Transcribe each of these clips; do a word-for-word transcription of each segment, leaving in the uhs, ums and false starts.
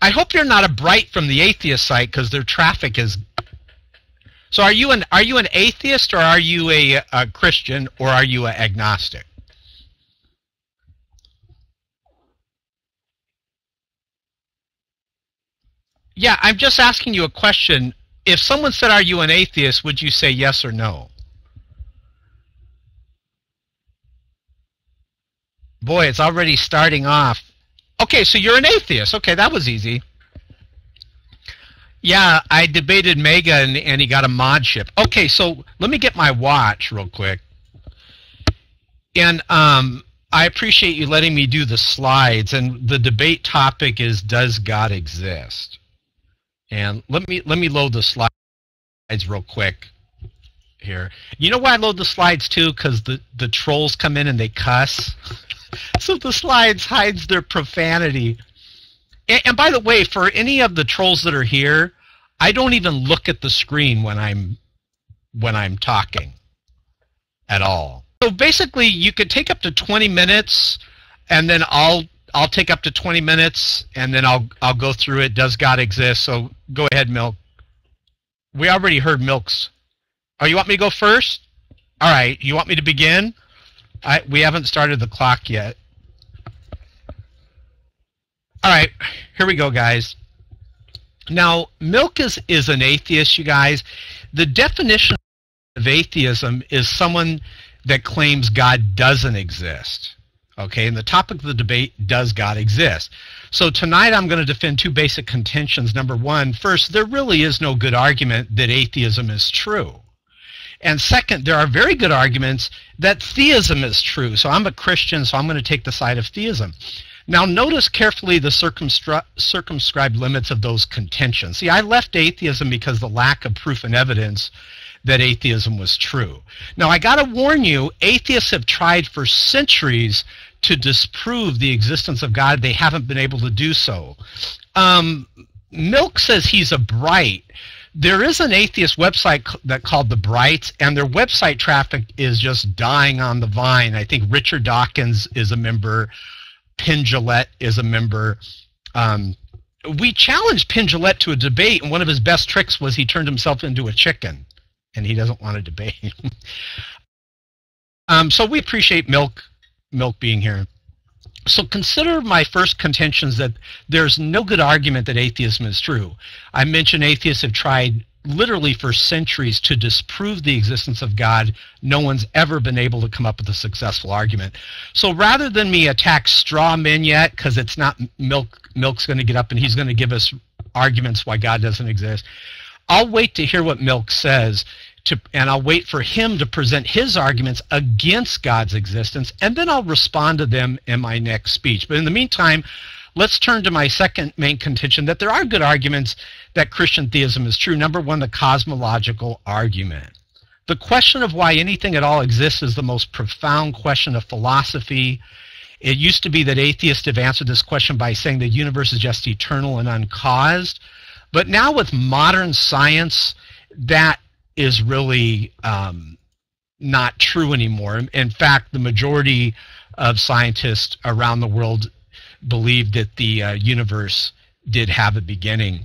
I hope you're not a Bright from the atheist site, because their traffic is. So are you an are you an atheist, or are you a, a Christian, or are you an agnostic? Yeah, I'm just asking you a question. If someone said, "Are you an atheist?" would you say yes or no? Boy, it's already starting off. Okay, so you're an atheist. Okay, that was easy. Yeah, I debated Mega, and, and he got a mod ship. Okay, so let me get my watch real quick. And um, I appreciate you letting me do the slides. And the debate topic is, does God exist? And let me let me load the slides real quick here. You know why I load the slides too? Because the, the trolls come in and they cuss. So the slides hides their profanity. And, and by the way, for any of the trolls that are here, I don't even look at the screen when I'm when I'm talking at all. So basically, you could take up to twenty minutes, and then I'll I'll take up to twenty minutes, and then I'll I'll go through it. Does God exist? So go ahead, Milk. We already heard Milk's. Oh, you want me to go first? All right. You want me to begin? I, we haven't started the clock yet. All right, here we go, guys. Now, Milk is, is an atheist, you guys. The definition of atheism is someone that claims God doesn't exist. Okay, and the topic of the debate, does God exist? So tonight I'm going to defend two basic contentions. Number one, first, there really is no good argument that atheism is true. And second, there are very good arguments that theism is true. So I'm a Christian, so I'm going to take the side of theism. Now notice carefully the circumscri circumscribed limits of those contentions. See, I left atheism because of the lack of proof and evidence that atheism was true. Now I got to warn you, atheists have tried for centuries to disprove the existence of God. They haven't been able to do so. Um, Milk says he's a Bright. There is an atheist website that called The Brights, and their website traffic is just dying on the vine. I think Richard Dawkins is a member. Penn Jillette is a member. Um, we challenged Penn Jillette to a debate, and one of his best tricks was he turned himself into a chicken, and he doesn't want to debate. um, so we appreciate Milk, Milk being here. So consider my first contentions that there's no good argument that atheism is true. I mentioned atheists have tried literally for centuries to disprove the existence of God. No one's ever been able to come up with a successful argument. So rather than me attack straw men yet, because it's not Milk, Milk's going to get up and he's going to give us arguments why God doesn't exist, I'll wait to hear what Milk says. To, and I'll wait for him to present his arguments against God's existence, and then I'll respond to them in my next speech. But in the meantime, let's turn to my second main contention, that there are good arguments that Christian theism is true. Number one, the cosmological argument. The question of why anything at all exists is the most profound question of philosophy. It used to be that atheists have answered this question by saying the universe is just eternal and uncaused. But now with modern science, that is really um, not true anymore. In fact, the majority of scientists around the world believe that the uh, universe did have a beginning.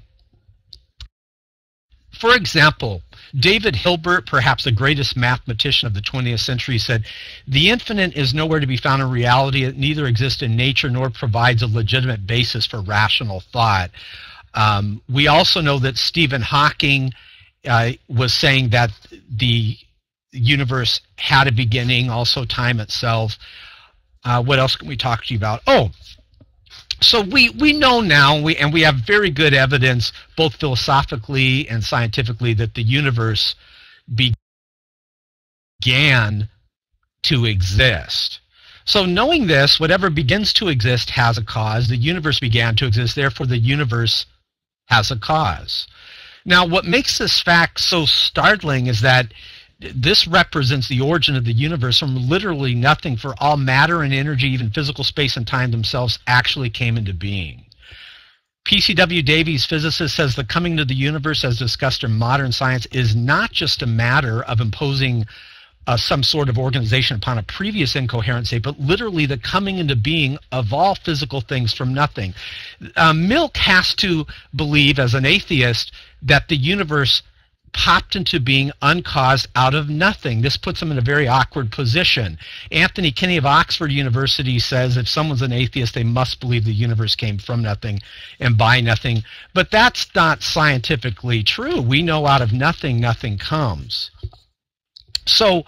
For example, David Hilbert, perhaps the greatest mathematician of the twentieth century, said, "The infinite is nowhere to be found in reality. It neither exists in nature nor provides a legitimate basis for rational thought." Um, we also know that Stephen Hawking Uh, was saying that the universe had a beginning, also time itself. Uh, what else can we talk to you about? Oh, so we, we know now, we, and we have very good evidence, both philosophically and scientifically, that the universe began to exist. So knowing this, whatever begins to exist has a cause. The universe began to exist, therefore the universe has a cause. Now, what makes this fact so startling is that this represents the origin of the universe from literally nothing, for all matter and energy, even physical space and time themselves, actually came into being. P C W Davies, physicist, says the coming to the universe, as discussed in modern science, is not just a matter of imposing uh, some sort of organization upon a previous incoherent state, but literally the coming into being of all physical things from nothing. Uh, Milk has to believe, as an atheist, that the universe popped into being uncaused out of nothing. This puts him in a very awkward position. Anthony Kinney of Oxford University says if someone's an atheist, they must believe the universe came from nothing and by nothing. But that's not scientifically true. We know out of nothing, nothing comes. So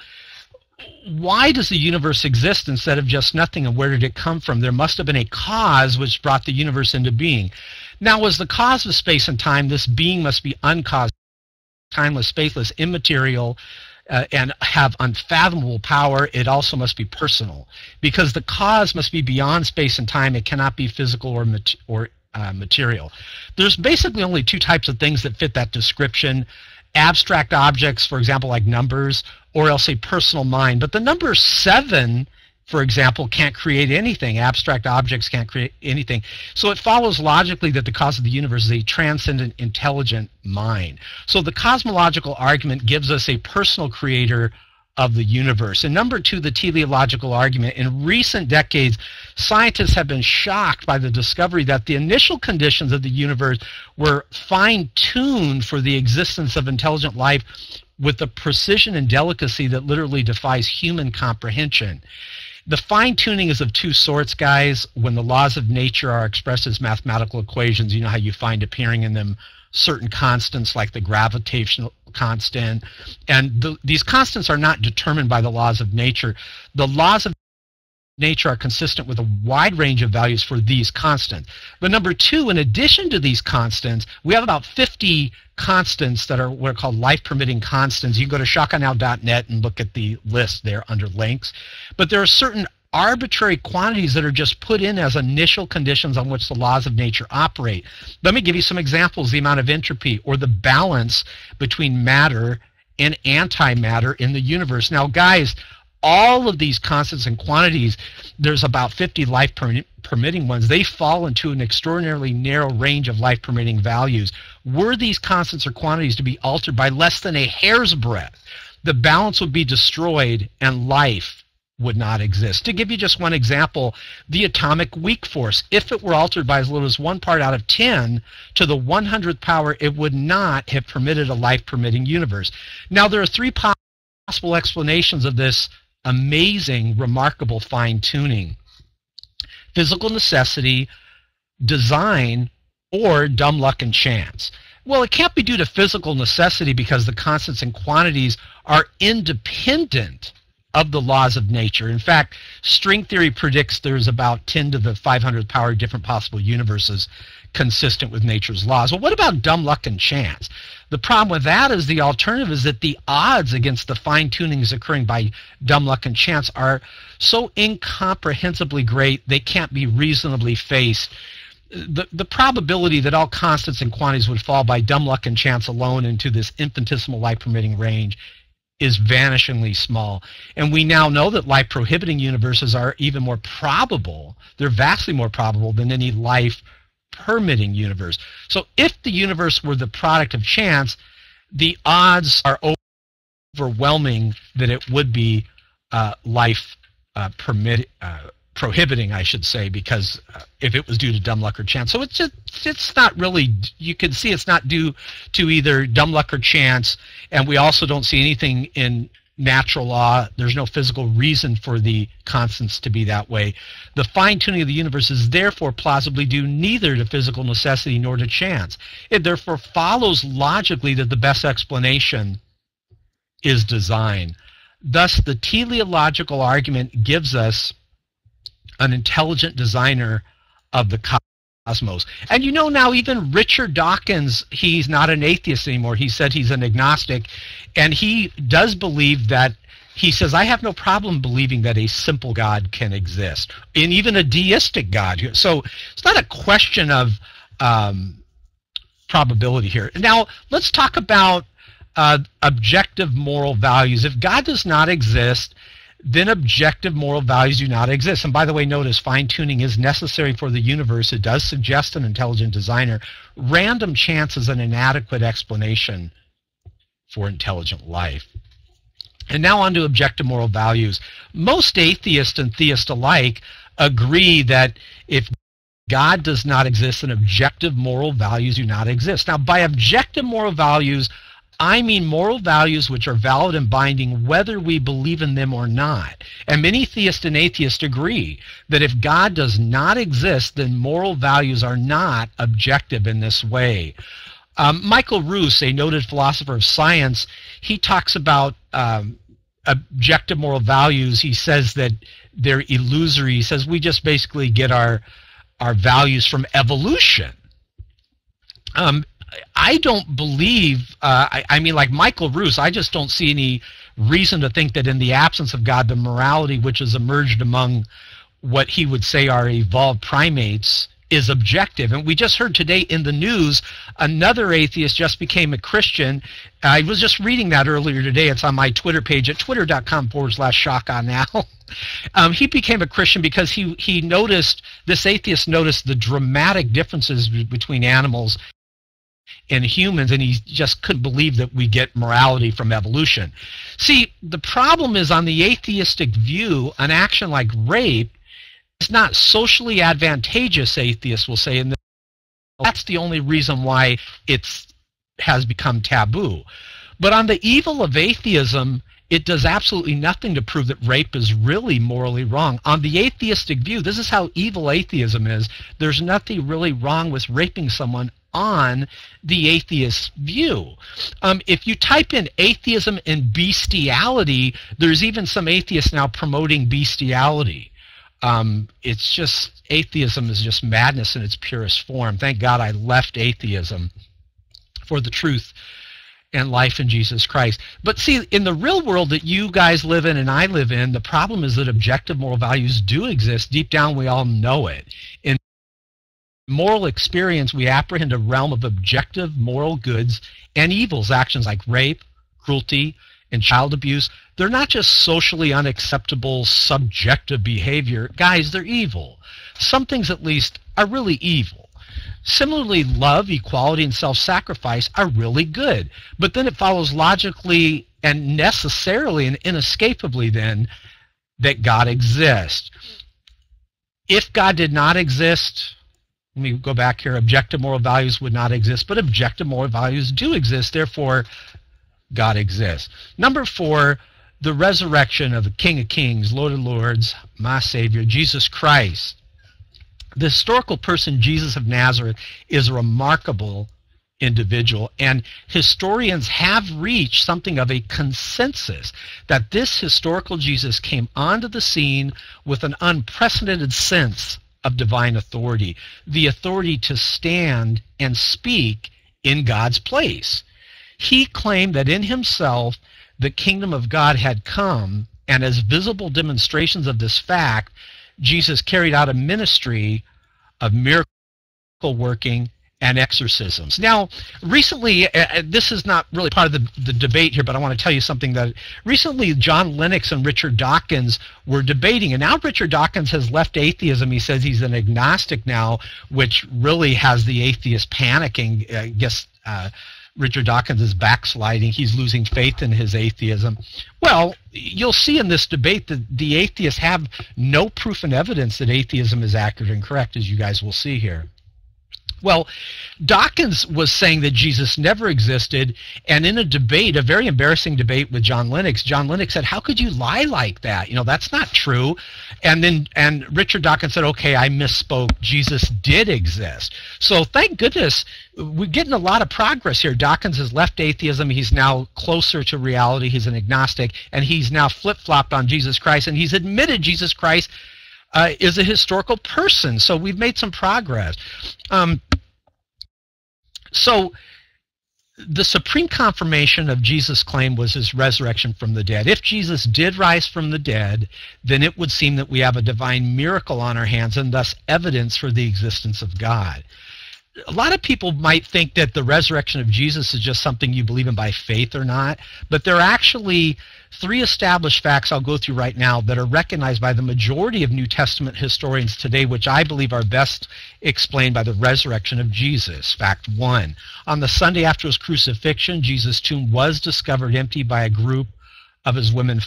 why does the universe exist instead of just nothing, and where did it come from? There must have been a cause which brought the universe into being. Now, as the cause of space and time, this being must be uncaused, timeless, spaceless, immaterial, uh, and have unfathomable power. It also must be personal, because the cause must be beyond space and time. It cannot be physical or mat or uh, material. There's basically only two types of things that fit that description: abstract objects, for example, like numbers, or else a personal mind. But the number seven, for example, can't create anything. Abstract objects can't create anything. So it follows logically that the cause of the universe is a transcendent, intelligent mind. So the cosmological argument gives us a personal creator of the universe. And number two, the teleological argument. In recent decades, scientists have been shocked by the discovery that the initial conditions of the universe were fine-tuned for the existence of intelligent life with a precision and delicacy that literally defies human comprehension. The fine-tuning is of two sorts, guys. When the laws of nature are expressed as mathematical equations, you know how you find appearing in them certain constants like the gravitational constant. And the, these constants are not determined by the laws of nature. The laws of nature are consistent with a wide range of values for these constants. But number two, in addition to these constants, we have about fifty constants that are what are called life-permitting constants. You can go to shaka now dot net and look at the list there under links. But there are certain arbitrary quantities that are just put in as initial conditions on which the laws of nature operate. Let me give you some examples: the amount of entropy, or the balance between matter and antimatter in the universe. Now, guys, all of these constants and quantities, there's about fifty life-permitting ones. They fall into an extraordinarily narrow range of life-permitting values. Were these constants or quantities to be altered by less than a hair's breadth, the balance would be destroyed and life would not exist. To give you just one example, the atomic weak force, if it were altered by as little as one part out of ten to the one hundredth power, it would not have permitted a life-permitting universe. Now, there are three possible explanations of this amazing, remarkable fine-tuning: physical necessity, design, or dumb luck and chance. Well, it can't be due to physical necessity because the constants and quantities are independent of the laws of nature. In fact, string theory predicts there's about ten to the five hundredth power different possible universes consistent with nature's laws. Well, what about dumb luck and chance? The problem with that is the alternative is that the odds against the fine-tunings occurring by dumb luck and chance are so incomprehensibly great they can't be reasonably faced. The, the probability that all constants and quantities would fall by dumb luck and chance alone into this infinitesimal life-permitting range is vanishingly small. And we now know that life-prohibiting universes are even more probable. They're vastly more probable than any life-permitting universe. So if the universe were the product of chance, the odds are overwhelming that it would be uh, life uh, permit, uh, prohibiting, I should say, because uh, if it was due to dumb luck or chance. So it's just, it's not really, you can see it's not due to either dumb luck or chance, and we also don't see anything in natural law. There's no physical reason for the constants to be that way. The fine-tuning of the universe is therefore plausibly due neither to physical necessity nor to chance. It therefore follows logically that the best explanation is design. Thus, the teleological argument gives us an intelligent designer of the cosmos. And you know, now even Richard Dawkins, he's not an atheist anymore. He said he's an agnostic, and he does believe that, he says, I have no problem believing that a simple God can exist, and even a deistic God. So it's not a question of um, probability here. Now, let's talk about uh, objective moral values. If God does not exist, then objective moral values do not exist. And by the way, notice fine-tuning is necessary for the universe. It does suggest an intelligent designer. Random chance is an inadequate explanation for intelligent life. And now on to objective moral values. Most atheists and theists alike agree that if God does not exist, then objective moral values do not exist. Now, by objective moral values, I mean moral values which are valid and binding whether we believe in them or not. And many theists and atheists agree that if God does not exist, then moral values are not objective in this way. Um, Michael Roos, a noted philosopher of science, he talks about um, objective moral values. He says that they're illusory. He says we just basically get our, our values from evolution. Um, I don't believe, uh, I, I mean, like Michael Roos, I just don't see any reason to think that in the absence of God, the morality which has emerged among what he would say are evolved primates is objective. And we just heard today in the news, another atheist just became a Christian. I was just reading that earlier today. It's on my Twitter page at twitter.com forward slash shock on now. Um, he became a Christian because he, he noticed, this atheist noticed the dramatic differences between animals and humans, and he just couldn't believe that we get morality from evolution. See, the problem is on the atheistic view, an action like rape is not socially advantageous, atheists will say, and that's the only reason why it has become taboo. But on the evil of atheism, it does absolutely nothing to prove that rape is really morally wrong. On the atheistic view, this is how evil atheism is. There's nothing really wrong with raping someone on the atheist view. Um, if you type in atheism and bestiality, there's even some atheists now promoting bestiality. Um, it's just, atheism is just madness in its purest form. Thank God I left atheism for the truth and life in Jesus Christ. But see, in the real world that you guys live in and I live in, the problem is that objective moral values do exist. Deep down, we all know it. In moral experience, we apprehend a realm of objective moral goods and evils, actions like rape, cruelty, and child abuse. They're not just socially unacceptable subjective behavior. Guys, they're evil. Some things, at least, are really evil. Similarly, love, equality, and self-sacrifice are really good. But then it follows logically and necessarily and inescapably then that God exists. If God did not exist, let me go back here, objective moral values would not exist, but objective moral values do exist, therefore God exists. Number four, the resurrection of the King of Kings, Lord of Lords, my Savior, Jesus Christ. The historical person, Jesus of Nazareth, is a remarkable individual, and historians have reached something of a consensus that this historical Jesus came onto the scene with an unprecedented sense of divine authority, the authority to stand and speak in God's place. He claimed that in himself the kingdom of God had come, and as visible demonstrations of this fact, Jesus carried out a ministry of miracle working and exorcisms. Now, recently, uh, this is not really part of the, the debate here, but I want to tell you something that recently John Lennox and Richard Dawkins were debating, and now Richard Dawkins has left atheism. He says he's an agnostic now, which really has the atheist panicking. I guess uh, Richard Dawkins is backsliding. He's losing faith in his atheism. Well, you'll see in this debate that the atheists have no proof and evidence that atheism is accurate and correct, as you guys will see here. Well, Dawkins was saying that Jesus never existed, and in a debate, a very embarrassing debate with John Lennox, John Lennox said, how could you lie like that? You know, that's not true. And then and Richard Dawkins said, okay, I misspoke. Jesus did exist. So thank goodness we're getting a lot of progress here. Dawkins has left atheism. He's now closer to reality. He's an agnostic, and he's now flip-flopped on Jesus Christ, and he's admitted Jesus Christ Uh, is a historical person. So we've made some progress. Um, so the supreme confirmation of Jesus' claim was his resurrection from the dead. If Jesus did rise from the dead, then it would seem that we have a divine miracle on our hands and thus evidence for the existence of God. A lot of people might think that the resurrection of Jesus is just something you believe in by faith or not, but there are actually three established facts I'll go through right now that are recognized by the majority of New Testament historians today, which I believe are best explained by the resurrection of Jesus. Fact one, on the Sunday after his crucifixion, Jesus' tomb was discovered empty by a group of his women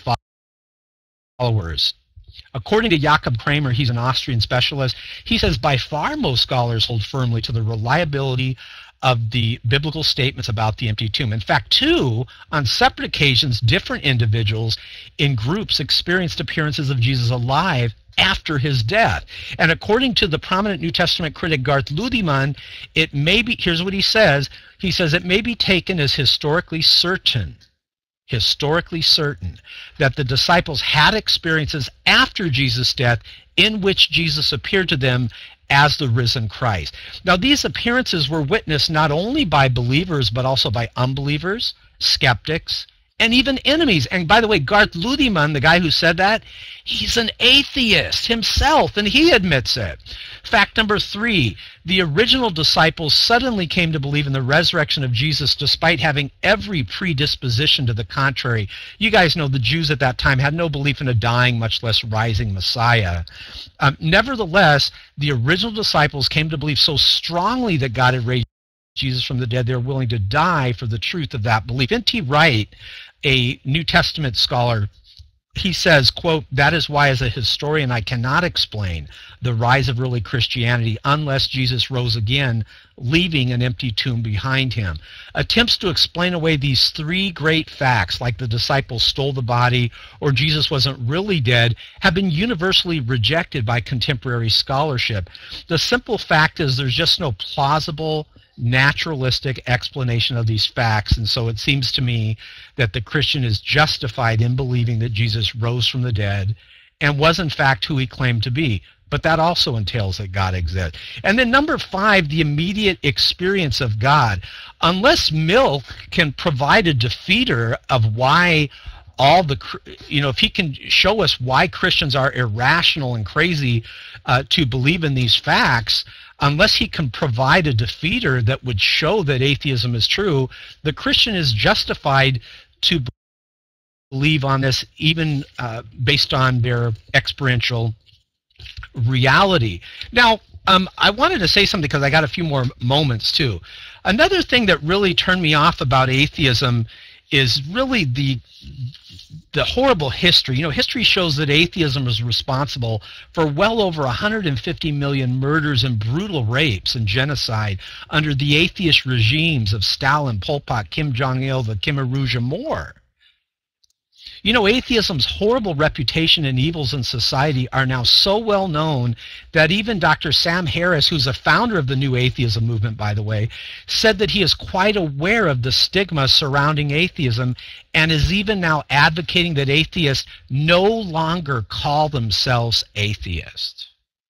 followers. According to Jakob Kramer, he's an Austrian specialist, he says by far most scholars hold firmly to the reliability of the biblical statements about the empty tomb. In fact, two, on separate occasions, different individuals in groups experienced appearances of Jesus alive after his death. And according to the prominent New Testament critic Garth Ludemann, it may be, here's what he says, he says, it may be taken as historically certain, historically certain, that the disciples had experiences after Jesus' death in which Jesus appeared to them as the risen Christ. Now, these appearances were witnessed not only by believers, but also by unbelievers, skeptics, and even enemies. And by the way, Garth Ludemann, the guy who said that, he's an atheist himself, and he admits it. Fact number three, the original disciples suddenly came to believe in the resurrection of Jesus despite having every predisposition to the contrary. You guys know the Jews at that time had no belief in a dying, much less rising Messiah. Um, nevertheless, the original disciples came to believe so strongly that God had raised Jesus from the dead, they were willing to die for the truth of that belief. N T Wright, a New Testament scholar, he says, quote, that is why as a historian I cannot explain the rise of early Christianity unless Jesus rose again, leaving an empty tomb behind him. Attempts to explain away these three great facts, like the disciples stole the body or Jesus wasn't really dead, have been universally rejected by contemporary scholarship. The simple fact is there's just no plausible naturalistic explanation of these facts, and so it seems to me that the Christian is justified in believing that Jesus rose from the dead and was in fact who he claimed to be. But that also entails that God exists. And then number five, the immediate experience of God. Unless milk can provide a defeater of why all the, you know, if he can show us why Christians are irrational and crazy uh, to believe in these facts, unless he can provide a defeater that would show that atheism is true, the Christian is justified to believe on this, even uh, based on their experiential reality. Now, um, I wanted to say something because I got a few more moments too. Another thing that really turned me off about atheism is really the the horrible history. You know, history shows that atheism is responsible for well over one hundred fifty million murders and brutal rapes and genocide under the atheist regimes of Stalin, Pol Pot, Kim Jong-il, the Khmer Rouge, and more. You know, atheism's horrible reputation and evils in society are now so well known that even Doctor Sam Harris, who's a founder of the New Atheism movement, by the way, said that he is quite aware of the stigma surrounding atheism and is even now advocating that atheists no longer call themselves atheists.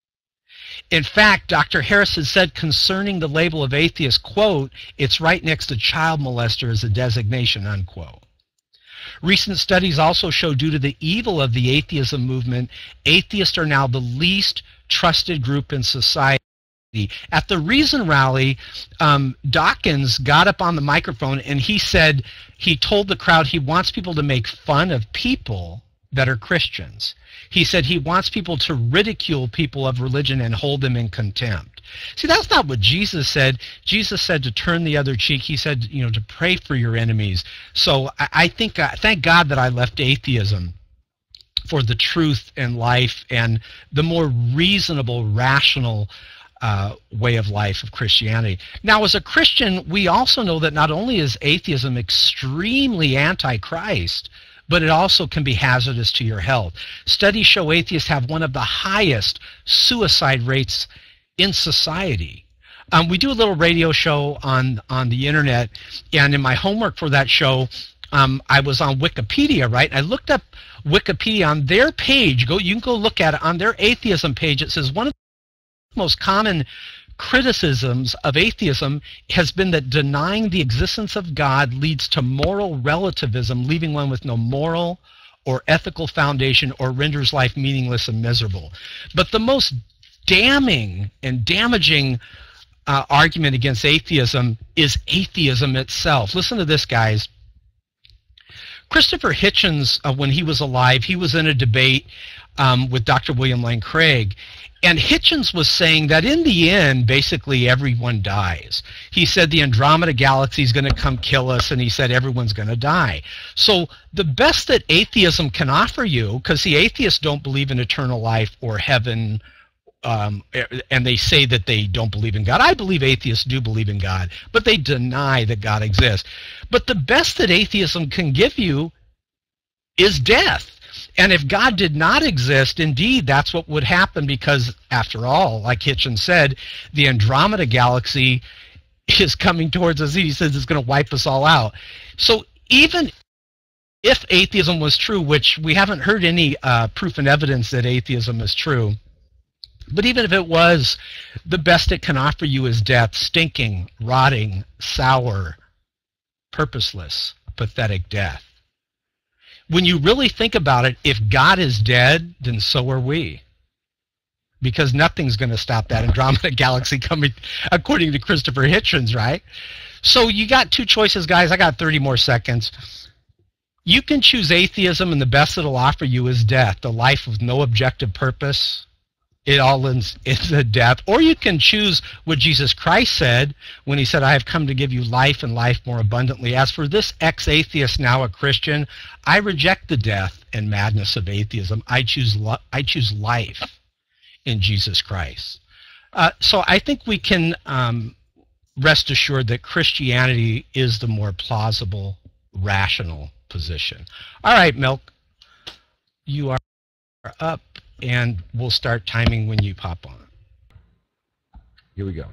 In fact, Doctor Harris has said concerning the label of atheist, quote, it's right next to child molester as a designation, unquote. Recent studies also show due to the evil of the atheism movement, atheists are now the least trusted group in society. At the Reason Rally, um, Dawkins got up on the microphone and he said, he told the crowd he wants people to make fun of people that are Christians. He said he wants people to ridicule people of religion and hold them in contempt. See, that's not what Jesus said. Jesus said to turn the other cheek. He said, you know, to pray for your enemies. So I, I think, uh, thank God that I left atheism for the truth and life and the more reasonable, rational uh, way of life of Christianity. Now, as a Christian, we also know that not only is atheism extremely anti-Christ, but it also can be hazardous to your health. Studies show atheists have one of the highest suicide rates in society. Um, we do a little radio show on, on the internet, and in my homework for that show, um, I was on Wikipedia, right? I looked up Wikipedia on their page. Go, you can go look at it. On their atheism page, it says one of the most common criticisms of atheism has been that denying the existence of God leads to moral relativism, leaving one with no moral or ethical foundation or renders life meaningless and miserable. But the most damning and damaging uh, argument against atheism is atheism itself. Listen to this, guys. Christopher Hitchens, uh, when he was alive, he was in a debate um, with Doctor William Lane Craig, And Hitchens was saying that in the end, basically everyone dies. He said the Andromeda Galaxy is going to come kill us, and he said everyone's going to die. So the best that atheism can offer you, because the atheists don't believe in eternal life or heaven, um, and they say that they don't believe in God. I believe atheists do believe in God, but they deny that God exists. But the best that atheism can give you is death. And if God did not exist, indeed, that's what would happen, because, after all, like Hitchens said, the Andromeda Galaxy is coming towards us. He says it's going to wipe us all out. So even if atheism was true, which we haven't heard any uh, proof and evidence that atheism is true, but even if it was, the best it can offer you is death, stinking, rotting, sour, purposeless, pathetic death. When you really think about it, if God is dead, then so are we. Because nothing's going to stop that Andromeda Galaxy coming, according to Christopher Hitchens, right? So you got two choices, guys. I got thirty more seconds. You can choose atheism, and the best it'll offer you is death, the life with no objective purpose. It all ends in the death. Or you can choose what Jesus Christ said when he said, I have come to give you life and life more abundantly. As for this ex-atheist, now a Christian, I reject the death and madness of atheism. I choose, I choose life in Jesus Christ. Uh, so I think we can um, rest assured that Christianity is the more plausible, rational position. All right, Milk, you are up. And we'll start timing when you pop on. Here we go.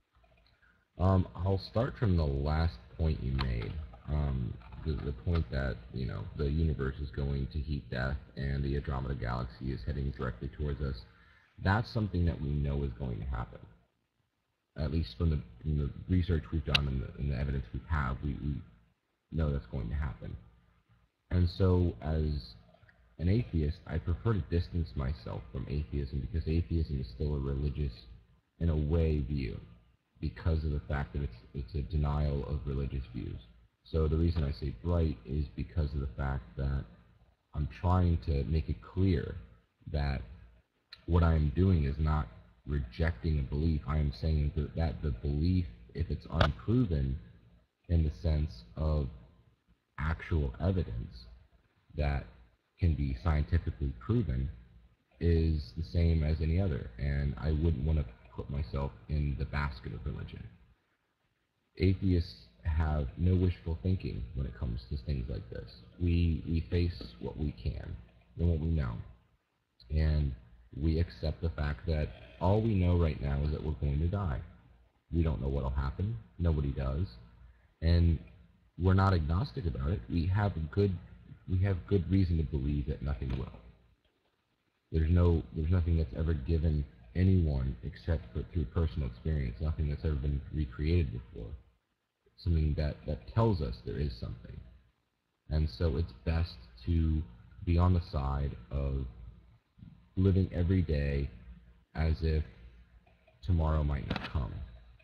Um, I'll start from the last point you made. Um, the, the point that, you know, the universe is going to heat death and the Andromeda Galaxy is heading directly towards us. That's something that we know is going to happen. At least from the, from the research we've done and the, and the evidence we have, we, we know that's going to happen. And so as an atheist, I prefer to distance myself from atheism, because atheism is still a religious, in a way, view, because of the fact that it's, it's a denial of religious views. So the reason I say bright is because of the fact that I'm trying to make it clear that what I am doing is not rejecting a belief. I am saying that, that the belief, if it's unproven in the sense of actual evidence that can be scientifically proven, is the same as any other, and I wouldn't want to put myself in the basket of religion. Atheists have no wishful thinking when it comes to things like this. We, we face what we can and what we know, and we accept the fact that all we know right now is that we're going to die. We don't know what will happen. Nobody does. And we're not agnostic about it. We have a good We have good reason to believe that nothing will. There's no, there's nothing that's ever given anyone except for through personal experience. Nothing that's ever been recreated before. Something that, that tells us there is something. And so it's best to be on the side of living every day as if tomorrow might not come.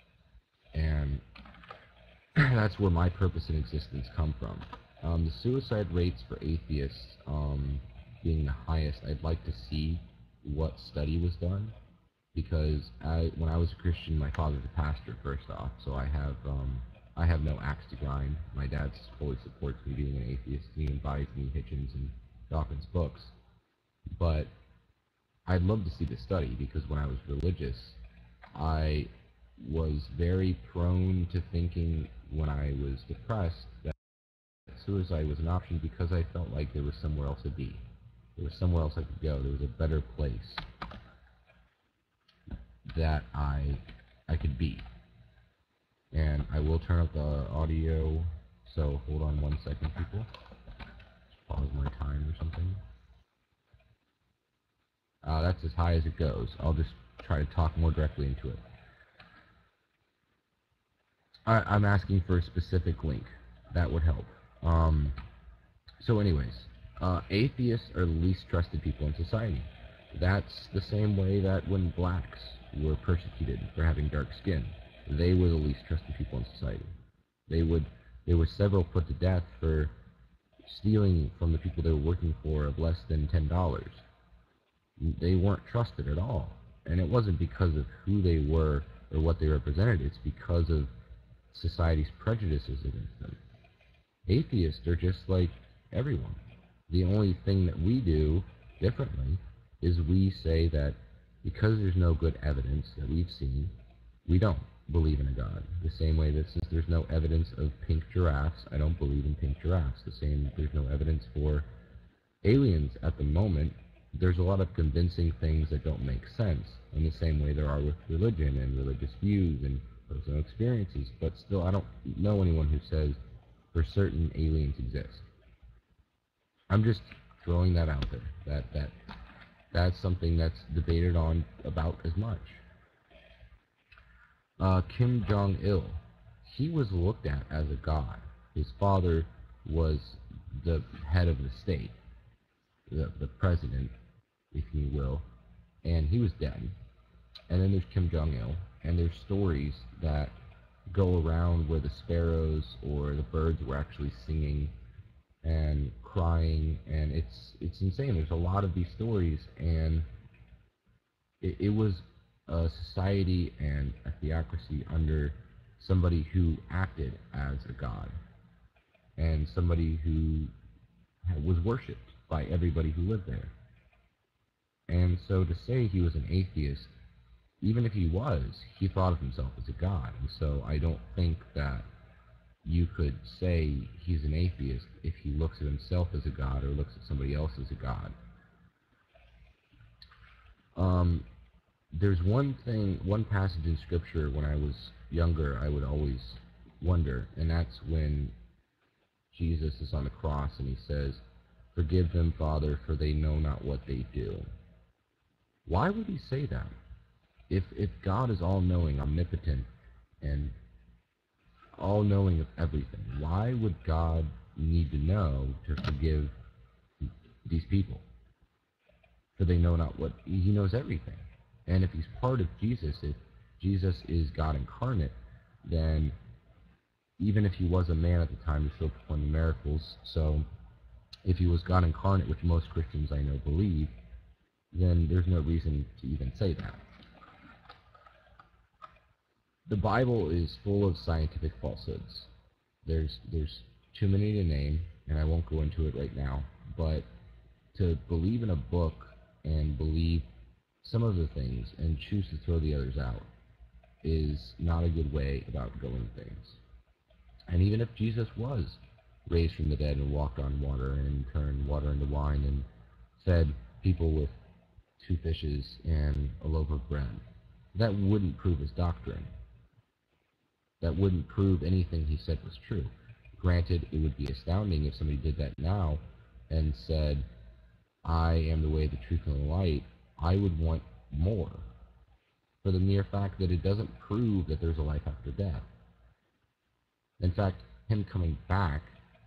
And that's where my purpose in existence come from. Um, the suicide rates for atheists um, being the highest, I'd like to see what study was done, because I, when I was a Christian, my father's a pastor, first off, so I have um, I have no axe to grind. My dad fully supports me being an atheist. He buys me Hitchens and Dawkins books. But I'd love to see the study, because when I was religious, I was very prone to thinking when I was depressed that suicide was an option, because I felt like there was somewhere else to be. There was somewhere else I could go. There was a better place that I I could be. And I will turn up the audio, so hold on one second, people. Just pause my time or something. Uh, that's as high as it goes. I'll just try to talk more directly into it. I, I'm asking for a specific link. That would help. Um, so anyways, uh, atheists are the least trusted people in society. That's the same way that when blacks were persecuted for having dark skin, they were the least trusted people in society. They would, there were several put to death for stealing from the people they were working for of less than ten dollars. They weren't trusted at all. And it wasn't because of who they were or what they represented. It's because of society's prejudices against them. Atheists are just like everyone. The only thing that we do differently is we say that because there's no good evidence that we've seen, we don't believe in a God. The same way that since there's no evidence of pink giraffes, I don't believe in pink giraffes. The same, there's no evidence for aliens at the moment. There's a lot of convincing things that don't make sense, in the same way there are with religion and religious views and personal experiences. But still, I don't know anyone who says for certain aliens exist. I'm just throwing that out there. That that that's something that's debated on about as much. Uh, Kim Jong-il, he was looked at as a god. His father was the head of the state, the, the president, if you will, and he was dead. And then there's Kim Jong-il, and there's stories that go around where the sparrows or the birds were actually singing and crying, and it's it's insane. There's a lot of these stories, and it, it was a society and a theocracy under somebody who acted as a god, and somebody who was worshipped by everybody who lived there. And so to say he was an atheist, even if he was, he thought of himself as a god. And so I don't think that you could say he's an atheist if he looks at himself as a god or looks at somebody else as a god. Um, there's one thing, one passage in Scripture when I was younger I would always wonder, and that's when Jesus is on the cross and he says, "Forgive them, Father, for they know not what they do." Why would he say that? If, if God is all-knowing, omnipotent, and all-knowing of everything, why would God need to know to forgive these people? For they know not what... He knows everything. And if he's part of Jesus, if Jesus is God incarnate, then even if he was a man at the time, he still performed miracles. So if he was God incarnate, which most Christians I know believe, then there's no reason to even say that. The Bible is full of scientific falsehoods. There's there's too many to name, and I won't go into it right now. But to believe in a book and believe some of the things and choose to throw the others out is not a good way about going things. And even if Jesus was raised from the dead and walked on water and turned water into wine and fed people with two fishes and a loaf of bread, that wouldn't prove his doctrine. That wouldn't prove anything he said was true. Granted, it would be astounding if somebody did that now and said, "I am the way, the truth, and the light." I would want more, for the mere fact that it doesn't prove that there's a life after death. In fact, him coming back,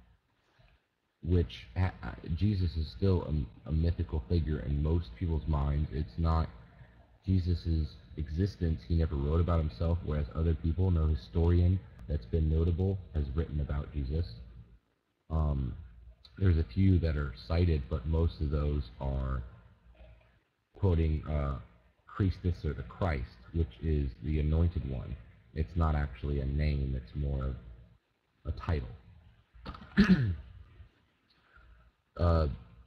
which ha Jesus is still a, a mythical figure in most people's minds. It's not Jesus's existence. He never wrote about himself, whereas other people, no historian that's been notable has written about Jesus. Um, there's a few that are cited, but most of those are quoting uh, Christus or the Christ, which is the anointed one. It's not actually a name, it's more of a title. uh,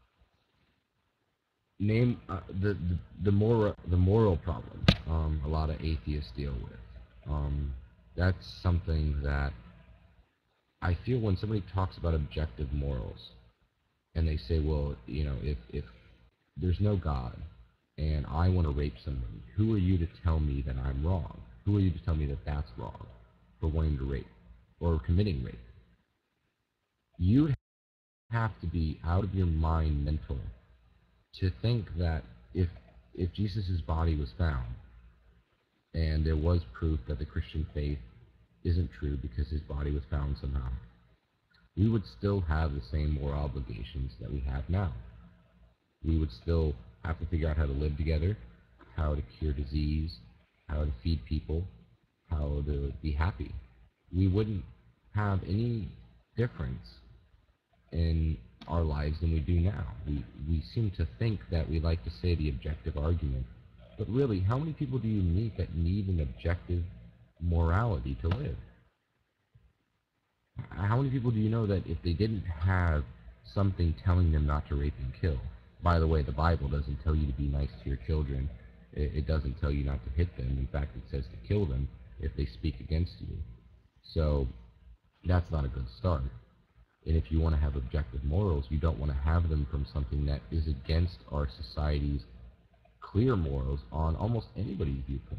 name uh, the, the the moral the moral problem. Um, a lot of atheists deal with. Um, that's something that I feel when somebody talks about objective morals, and they say, well, you know, if if there's no God, and I want to rape somebody, who are you to tell me that I'm wrong? Who are you to tell me that that's wrong for wanting to rape or committing rape? You'd have to be out of your mind mentally to think that if if Jesus' body was found and there was proof that the Christian faith isn't true because his body was found somehow, we would still have the same moral obligations that we have now. We would still have to figure out how to live together, how to cure disease, how to feed people, how to be happy. We wouldn't have any difference in our lives than we do now. We, we seem to think that we like to say the objective argument, But really, how many people do you meet that need an objective morality to live? How many people do you know that if they didn't have something telling them not to rape and kill? By the way, the Bible doesn't tell you to be nice to your children. It doesn't tell you not to hit them. In fact, it says to kill them if they speak against you. So that's not a good start. And if you want to have objective morals, you don't want to have them from something that is against our society's clear morals on almost anybody's viewpoint.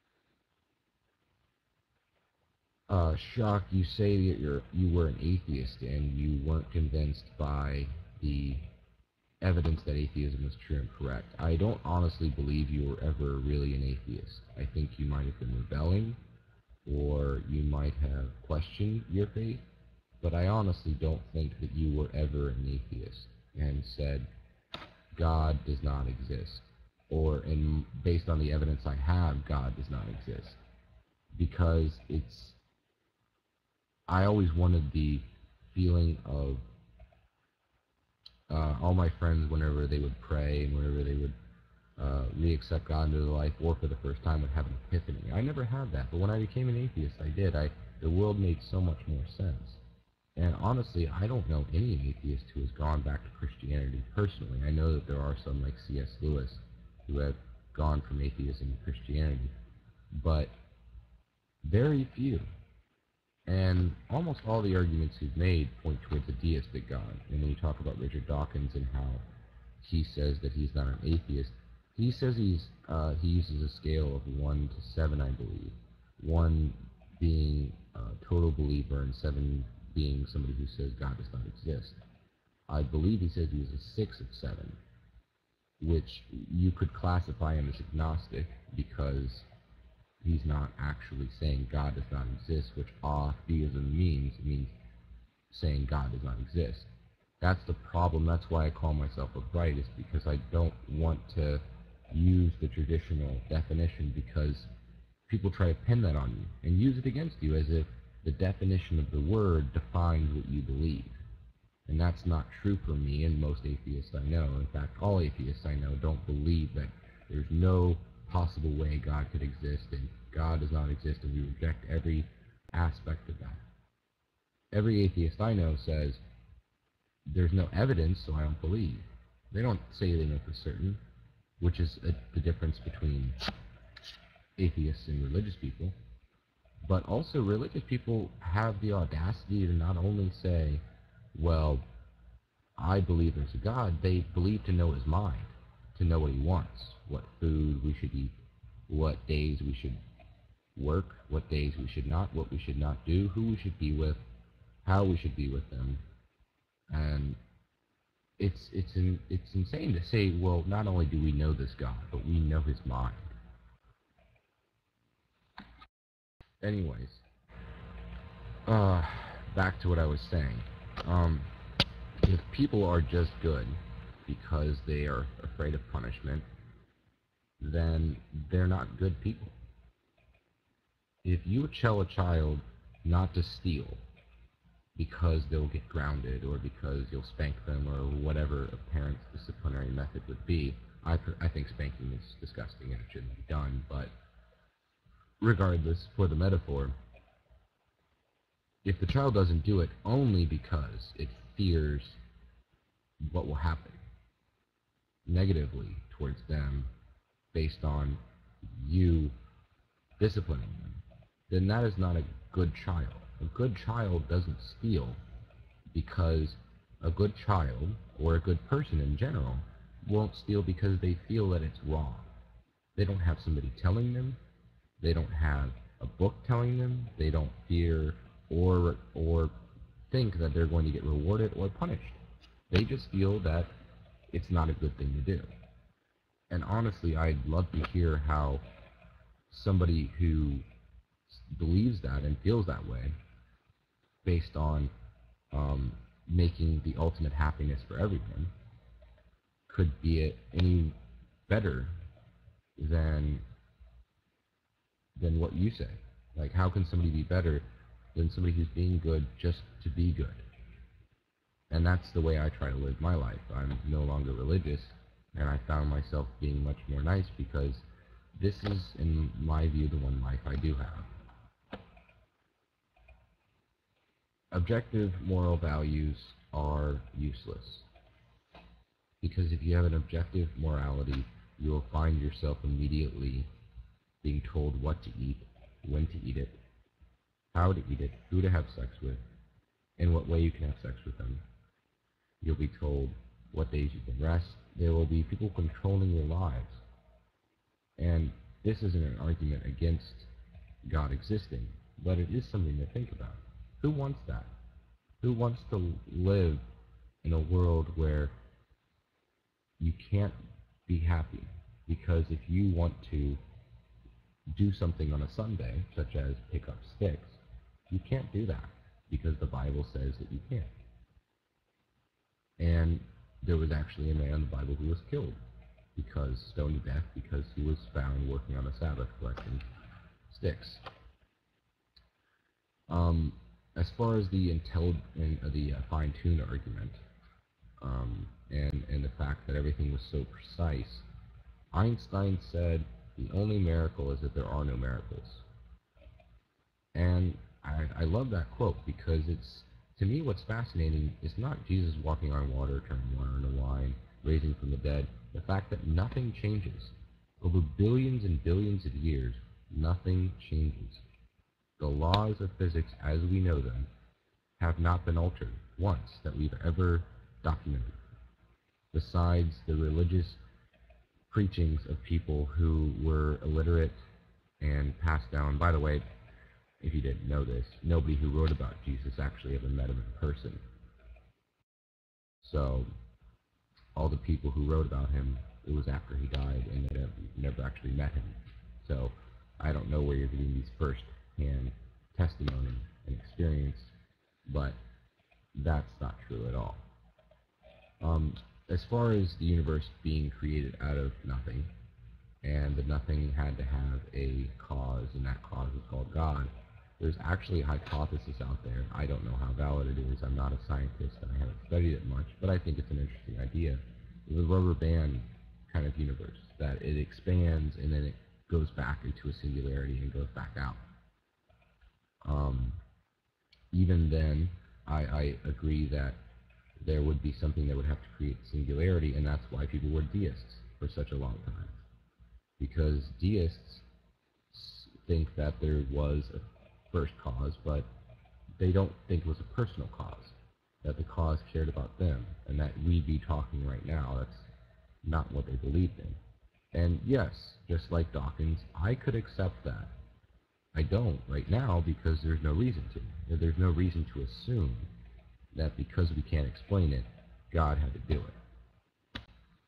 Uh, Shock, you say that you're, you were an atheist and you weren't convinced by the evidence that atheism was true and correct. I don't honestly believe you were ever really an atheist. I think you might have been rebelling, or you might have questioned your faith, but I honestly don't think that you were ever an atheist and said, God does not exist, or in, based on the evidence I have, God does not exist. Because it's, I always wanted the feeling of uh, all my friends, whenever they would pray and whenever they would uh, re-accept God into their life, or for the first time would have an epiphany. I never had that, but when I became an atheist, I did. I, the world made so much more sense. And honestly, I don't know any atheist who has gone back to Christianity personally. I know that there are some like C S Lewis who have gone from atheism to Christianity, but very few. And almost all the arguments he's made point towards a deistic God. And when you talk about Richard Dawkins and how he says that he's not an atheist, he says he's uh, he uses a scale of one to seven, I believe. One being a total believer and seven being somebody who says God does not exist. I believe he says he's a six of seven, which you could classify him as agnostic because he's not actually saying God does not exist, which atheism means. It means saying God does not exist. That's the problem. That's why I call myself a brightist, because I don't want to use the traditional definition, because people try to pin that on you and use it against you as if the definition of the word defines what you believe. And that's not true for me and most atheists I know. In fact, all atheists I know don't believe that there's no possible way God could exist, and God does not exist, and we reject every aspect of that. Every atheist I know says, there's no evidence, so I don't believe. They don't say they know for certain, which is a, the difference between atheists and religious people. But also, religious people have the audacity to not only say, well, I believe there's a God, they believe to know his mind, to know what he wants, what food we should eat, what days we should work, what days we should not, what we should not do, who we should be with, how we should be with them. And it's it's in, it's insane to say, well, not only do we know this God, but we know his mind. Anyways, uh, back to what I was saying. Um, if people are just good because they are afraid of punishment, then they're not good people. If you tell a child not to steal because they'll get grounded, or because you'll spank them, or whatever a parent's disciplinary method would be, I, I think spanking is disgusting and it shouldn't be done, but regardless, for the metaphor, if the child doesn't do it only because it fears what will happen negatively towards them based on you disciplining them, then that is not a good child. A good child doesn't steal because a good child, or a good person in general, won't steal because they feel that it's wrong. They don't have somebody telling them. They don't have a book telling them. They don't fear or or think that they're going to get rewarded or punished. They just feel that it's not a good thing to do. And honestly, I'd love to hear how somebody who believes that and feels that way, based on um, making the ultimate happiness for everyone, could be it any better than than what you say. Like, how can somebody be better than somebody who's being good just to be good? And that's the way I try to live my life. I'm no longer religious, and I found myself being much more nice because this is, in my view, the one life I do have. Objective moral values are useless. Because if you have an objective morality, you will find yourself immediately being told what to eat, when to eat it, how to eat it, who to have sex with, in what way you can have sex with them. You'll be told what days you can rest. There will be people controlling your lives. And this isn't an argument against God existing, but it is something to think about. Who wants that? Who wants to live in a world where you can't be happy? Because if you want to do something on a Sunday, such as pick up sticks, you can't do that because the Bible says that you can't. And there was actually a man in the Bible who was killed because stoned to death because he was found working on the Sabbath collecting sticks. Um, as far as the intelli- uh, the uh, fine-tuned argument um, and and the fact that everything was so precise, Einstein said the only miracle is that there are no miracles. And I, I love that quote because it's, to me, what's fascinating is not Jesus walking on water, turning water into wine, raising from the dead. The fact that nothing changes. Over billions and billions of years, nothing changes. The laws of physics as we know them have not been altered once that we've ever documented. Besides the religious preachings of people who were illiterate and passed down. By the way, if you didn't know this, nobody who wrote about Jesus actually ever met him in person. So, all the people who wrote about him, it was after he died and they never actually met him. So, I don't know where you're getting these first-hand testimony and experience, but that's not true at all. Um, as far as the universe being created out of nothing, and that nothing had to have a cause, and that cause is called God, there's actually a hypothesis out there. I don't know how valid it is. I'm not a scientist, and I haven't studied it much, but I think it's an interesting idea. The rubber band kind of universe, that it expands and then it goes back into a singularity and goes back out. Um, even then, I, I agree that there would be something that would have to create singularity, and that's why people were deists for such a long time. Because deists think that there was a first cause, but they don't think it was a personal cause, that the cause cared about them, and that we'd be talking right now. That's not what they believed in. And yes, just like Dawkins, I could accept that. I don't right now because there's no reason to. There's no reason to assume that because we can't explain it, God had to do it.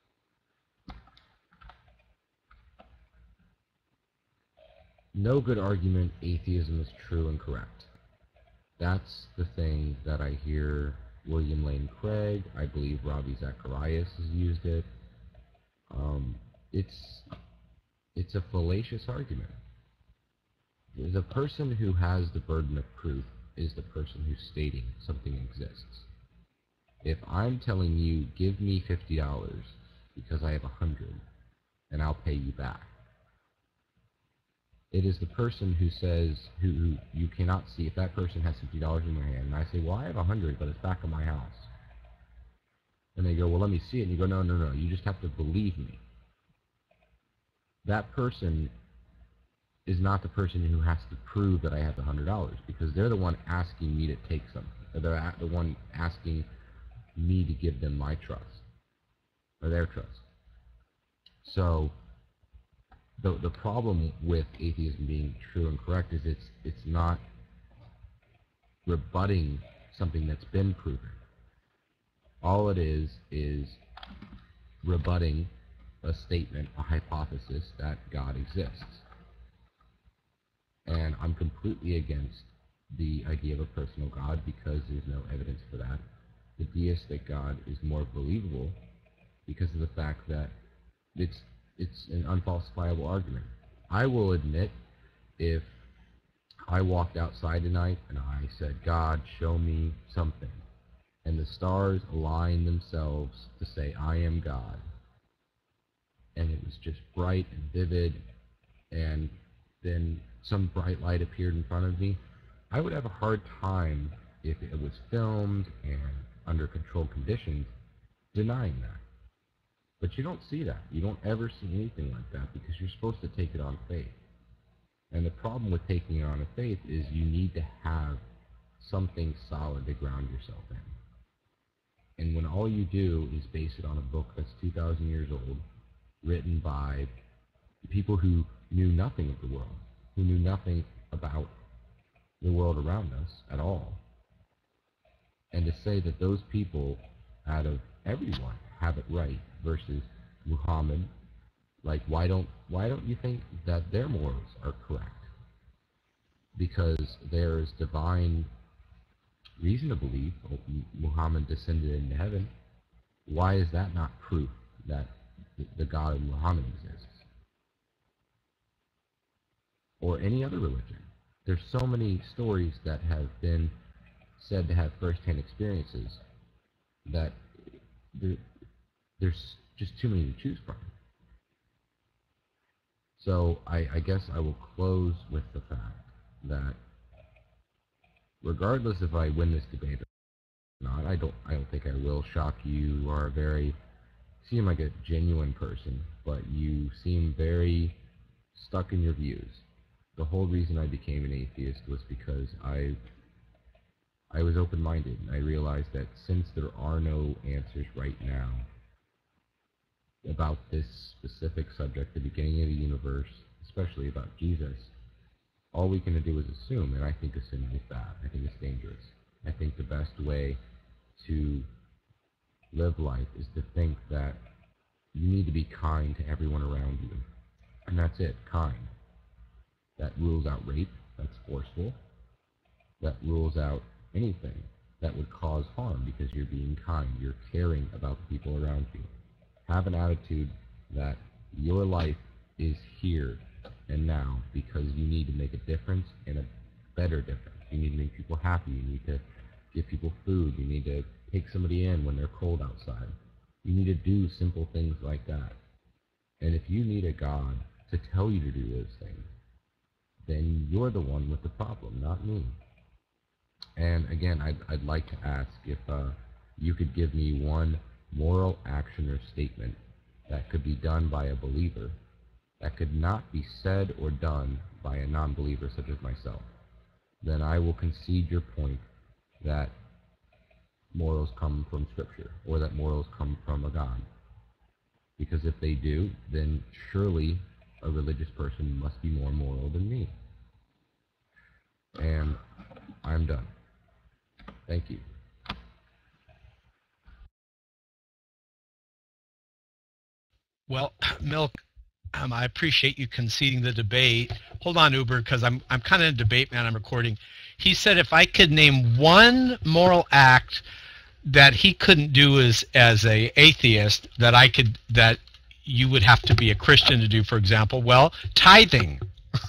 No good argument, atheism is true and correct. That's the thing that I hear William Lane Craig, I believe Ravi Zacharias has used it. Um, it's, it's a fallacious argument. The person who has the burden of proof is the person who's stating something exists. If I'm telling you, give me fifty dollars because I have a hundred, and I'll pay you back, it is the person who says, who, who you cannot see, if that person has fifty dollars in their hand, and I say, well, I have a hundred, but it's back in my house. And they go, well, let me see it. And you go, no, no, no, you just have to believe me. That person is not the person who has to prove that I have the hundred dollars, because they're the one asking me to take something. Or they're the one asking me to give them my trust, or their trust. So the the problem with atheism being true and correct is it's it's not rebutting something that's been proven. All it is is rebutting a statement, a hypothesis that God exists. And I'm completely against the idea of a personal God because there's no evidence for that. The deistic God is more believable because of the fact that it's it's an unfalsifiable argument. I will admit, if I walked outside tonight and I said, God, show me something, and the stars aligned themselves to say, I am God, and it was just bright and vivid, and then some bright light appeared in front of me, I would have a hard time, if it was filmed and under controlled conditions, denying that. But you don't see that. You don't ever see anything like that because you're supposed to take it on faith. And the problem with taking it on faith is you need to have something solid to ground yourself in. And when all you do is base it on a book that's two thousand years old, written by people who knew nothing of the world, who knew nothing about the world around us at all, and to say that those people, out of everyone, have it right versus Muhammad, like why don't why don't you think that their morals are correct? Because there's divine reason to believe Muhammad descended into heaven. Why is that not proof that the God of Muhammad exists? Or any other religion. There's so many stories that have been said to have first-hand experiences that there, there's just too many to choose from. So I, I guess I will close with the fact that regardless if I win this debate or not, I don't I don't think I will shock you. You are a very seem like a genuine person, but you seem very stuck in your views. The whole reason I became an atheist was because I I was open-minded, and I realized that since there are no answers right now about this specific subject, the beginning of the universe, especially about Jesus, all we can do is assume, and I think assuming is bad. I think it's dangerous. I think the best way to live life is to think that you need to be kind to everyone around you. And that's it, kind. That rules out rape, that's forceful. That rules out anything that would cause harm because you're being kind, you're caring about the people around you. Have an attitude that your life is here and now because you need to make a difference and a better difference. You need to make people happy, you need to give people food, you need to take somebody in when they're cold outside. You need to do simple things like that. And if you need a God to tell you to do those things, then you're the one with the problem, not me. And again, I'd, I'd like to ask if uh, you could give me one moral action or statement that could be done by a believer that could not be said or done by a non-believer such as myself. Then I will concede your point that morals come from Scripture, or that morals come from a God. Because if they do, then surely a religious person must be more moral than me. And I'm done. Thank you. Well, Milk, um, I appreciate you conceding the debate. Hold on, Uber, because I'm I'm kind of in a debate, man. I'm recording. He said if I could name one moral act that he couldn't do as as a atheist, that I could that you would have to be a Christian to do, for example, well, tithing.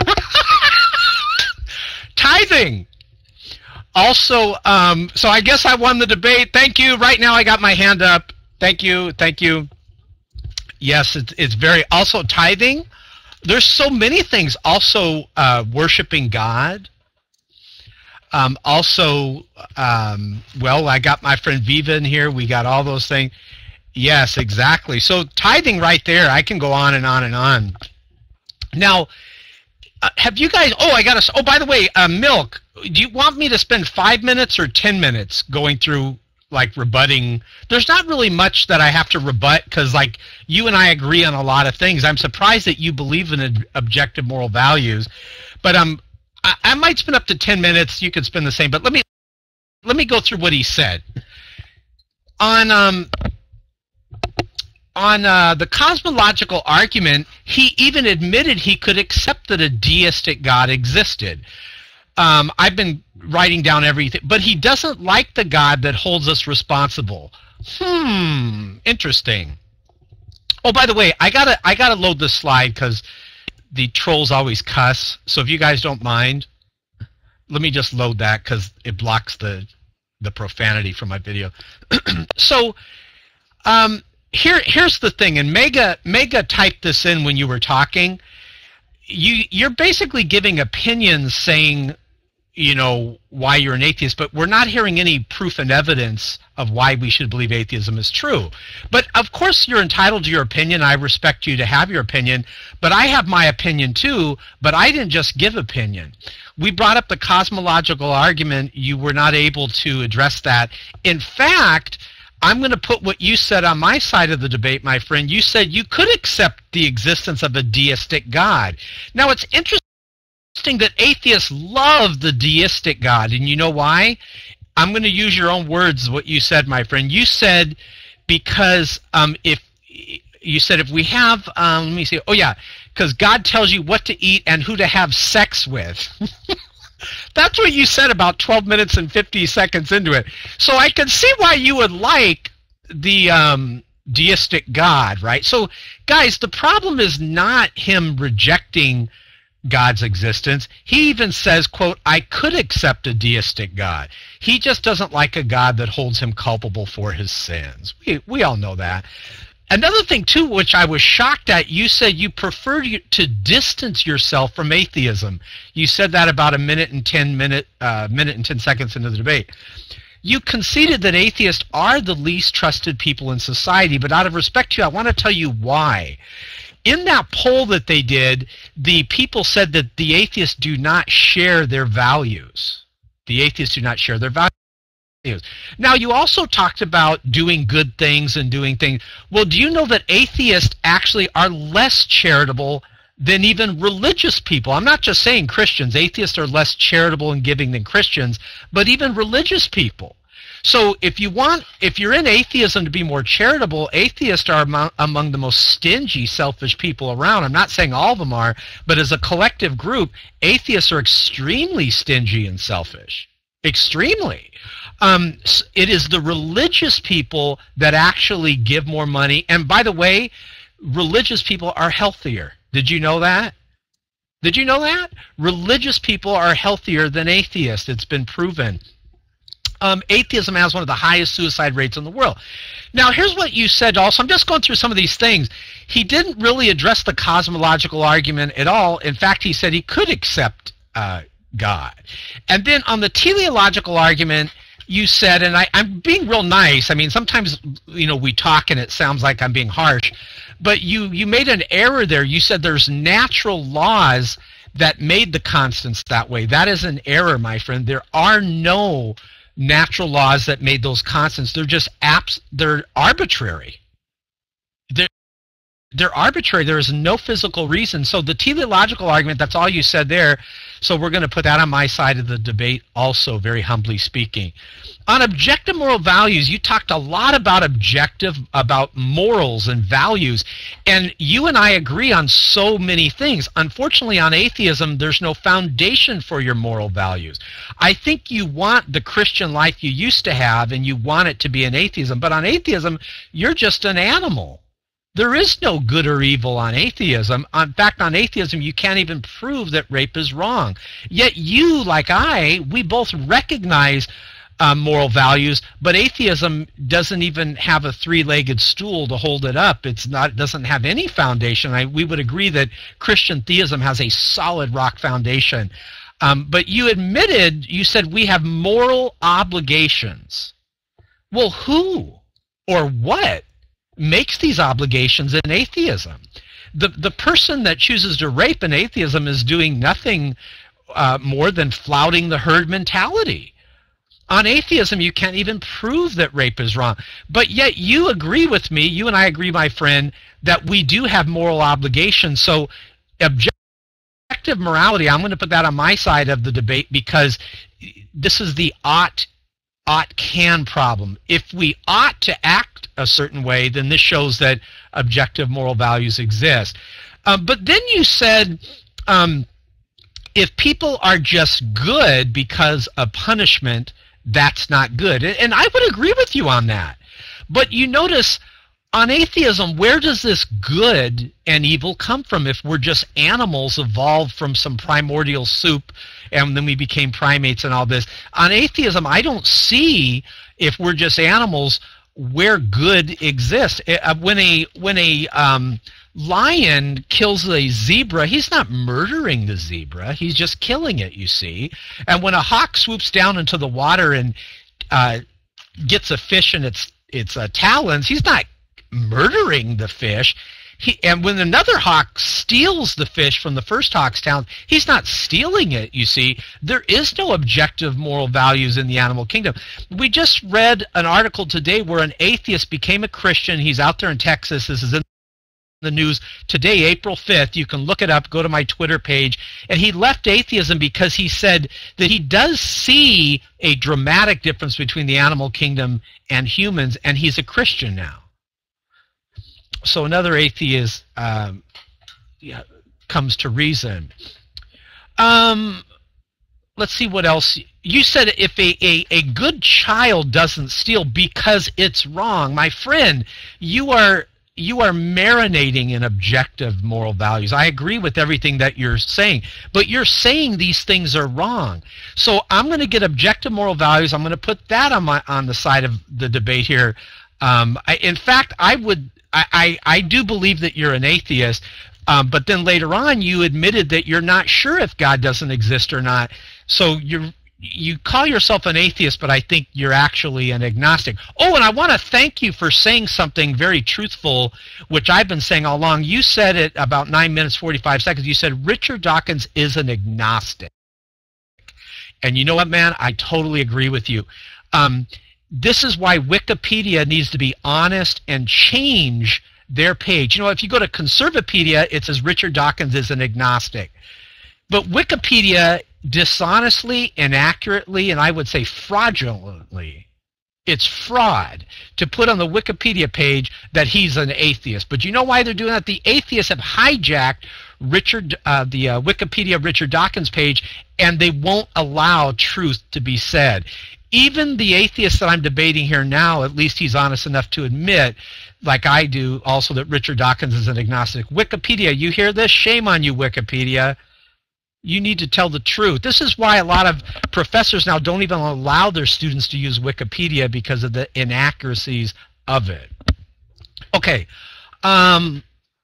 Tithing. Also, um, so I guess I won the debate. Thank you. Right now I got my hand up. Thank you. Thank you. Yes, it's, it's very, also tithing. There's so many things. Also uh, worshiping God. Um, also, um, well, I got my friend Viva in here. We got all those things. Yes, exactly. So tithing right there, I can go on and on and on. Now, uh, have you guys, oh, I got to, oh, by the way, uh, Milk, do you want me to spend five minutes or ten minutes going through, like, rebutting? There's not really much that I have to rebut because, like, you and I agree on a lot of things. I'm surprised that you believe in ob- objective moral values. But um, I, I might spend up to ten minutes. You could spend the same. But let me let me go through what he said. On um, on uh, the cosmological argument, he even admitted he could accept that a deistic God existed. Um, I've been writing down everything, but he doesn't like the God that holds us responsible. Hmm, interesting. Oh, by the way, I gotta I gotta load this slide because the trolls always cuss. So if you guys don't mind, let me just load that because it blocks the the profanity from my video. So um, here here's the thing, and Mega Mega typed this in when you were talking. you you're basically giving opinions saying, you know, why you're an atheist, but we're not hearing any proof and evidence of why we should believe atheism is true. But of course you're entitled to your opinion. I respect you to have your opinion, but I have my opinion too, but I didn't just give opinion. We brought up the cosmological argument. You were not able to address that. In fact, I'm going to put what you said on my side of the debate, my friend. You said you could accept the existence of a deistic God. Now, it's interesting that atheists love the deistic God, and you know why? I'm going to use your own words, what you said, my friend. You said because um, if you said if we have, um, let me see, oh yeah, because God tells you what to eat and who to have sex with. That's what you said about twelve minutes and fifty seconds into it. So I can see why you would like the um, deistic God, right? So, guys, the problem is not him rejecting God's existence. He even says, quote, I could accept a deistic God. He just doesn't like a God that holds him culpable for his sins. We, we all know that. Another thing, too, which I was shocked at, you said you prefer to distance yourself from atheism. You said that about a minute and ten minute, uh, minute and ten seconds into the debate. You conceded that atheists are the least trusted people in society, but out of respect to you, I want to tell you why. In that poll that they did, the people said that the atheists do not share their values. The atheists do not share their values. Now, you also talked about doing good things and doing things. Well, do you know that atheists actually are less charitable than even religious people? I'm not just saying Christians. Atheists are less charitable and giving than Christians, but even religious people. So if you want, if you're in atheism to be more charitable, atheists are among, among the most stingy, selfish people around. I'm not saying all of them are, but as a collective group, atheists are extremely stingy and selfish. Extremely. Um, it is the religious people that actually give more money. And by the way, religious people are healthier. Did you know that? Did you know that? Religious people are healthier than atheists. It's been proven. Um, atheism has one of the highest suicide rates in the world. Now, here's what you said also. I'm just going through some of these things. He didn't really address the cosmological argument at all. In fact, he said he could accept uh, God. And then on the teleological argument, you said, and I, I'm being real nice. I mean, sometimes, you know, we talk and it sounds like I'm being harsh, but you, you made an error there. You said there's natural laws that made the constants that way. That is an error, my friend. There are no natural laws that made those constants. They're just apps. They're arbitrary. They're, they're arbitrary. There is no physical reason. So the teleological argument, that's all you said there. So we're going to put that on my side of the debate also, very humbly speaking. On objective moral values, you talked a lot about objective, about morals and values, and you and I agree on so many things. Unfortunately, on atheism, there's no foundation for your moral values. I think you want the Christian life you used to have, and you want it to be an atheism, but on atheism, you're just an animal. There is no good or evil on atheism. In fact, on atheism, you can't even prove that rape is wrong. Yet you, like I, we both recognize uh, moral values, but atheism doesn't even have a three-legged stool to hold it up. It's not, it doesn't have any foundation. I, we would agree that Christian theism has a solid rock foundation. Um, but you admitted, you said we have moral obligations. Well, who or what makes these obligations in atheism? The, the person that chooses to rape in atheism is doing nothing uh, more than flouting the herd mentality. On atheism, you can't even prove that rape is wrong. But yet you agree with me, you and I agree, my friend, that we do have moral obligations. So objective morality, I'm going to put that on my side of the debate because this is the ought ought can problem. If we ought to act a certain way, then this shows that objective moral values exist. Um, but then you said um, if people are just good because of punishment, that's not good. And I would agree with you on that. But you notice on atheism, where does this good and evil come from if we're just animals evolved from some primordial soup and then we became primates and all this? On atheism, I don't see, if we're just animals, where good exists. When a when a um, lion kills a zebra, he's not murdering the zebra. He's just killing it, you see. And when a hawk swoops down into the water and uh, gets a fish in its, its uh, talons, he's not murdering the fish. He, and when another hawk steals the fish from the first hawk's talons, he's not stealing it, you see. There is no objective moral values in the animal kingdom. We just read an article today where an atheist became a Christian. He's out there in Texas. This is in the news today, April fifth. You can look it up, go to my Twitter page. And he left atheism because he said that he does see a dramatic difference between the animal kingdom and humans, and he's a Christian now. So another atheist um, yeah, comes to reason. Um, let's see what else. You said if a, a, a good child doesn't steal because it's wrong. My friend, you are you are marinating in objective moral values. I agree with everything that you're saying, but you're saying these things are wrong. So I'm going to get objective moral values. I'm going to put that on my on the side of the debate here. Um, I, in fact, I would. I, I, I do believe that you're an atheist, um, but then later on you admitted that you're not sure if God doesn't exist or not. So you you call yourself an atheist, but I think you're actually an agnostic. Oh, and I want to thank you for saying something very truthful, which I've been saying all along. You said it about nine minutes, forty-five seconds. You said Richard Dawkins is an agnostic. And you know what, man? I totally agree with you. Um, This is why Wikipedia needs to be honest and change their page. You know, if you go to Conservapedia, it says Richard Dawkins is an agnostic. But Wikipedia dishonestly, inaccurately, and I would say fraudulently, it's fraud to put on the Wikipedia page that he's an atheist. But you know why they're doing that? The atheists have hijacked Richard, uh, the uh, Wikipedia Richard Dawkins page, and they won't allow truth to be said. Even the atheist that I'm debating here now, at least he's honest enough to admit, like I do also, that Richard Dawkins is an agnostic. Wikipedia, you hear this? Shame on you, Wikipedia. You need to tell the truth. This is why a lot of professors now don't even allow their students to use Wikipedia because of the inaccuracies of it. Okay. Um,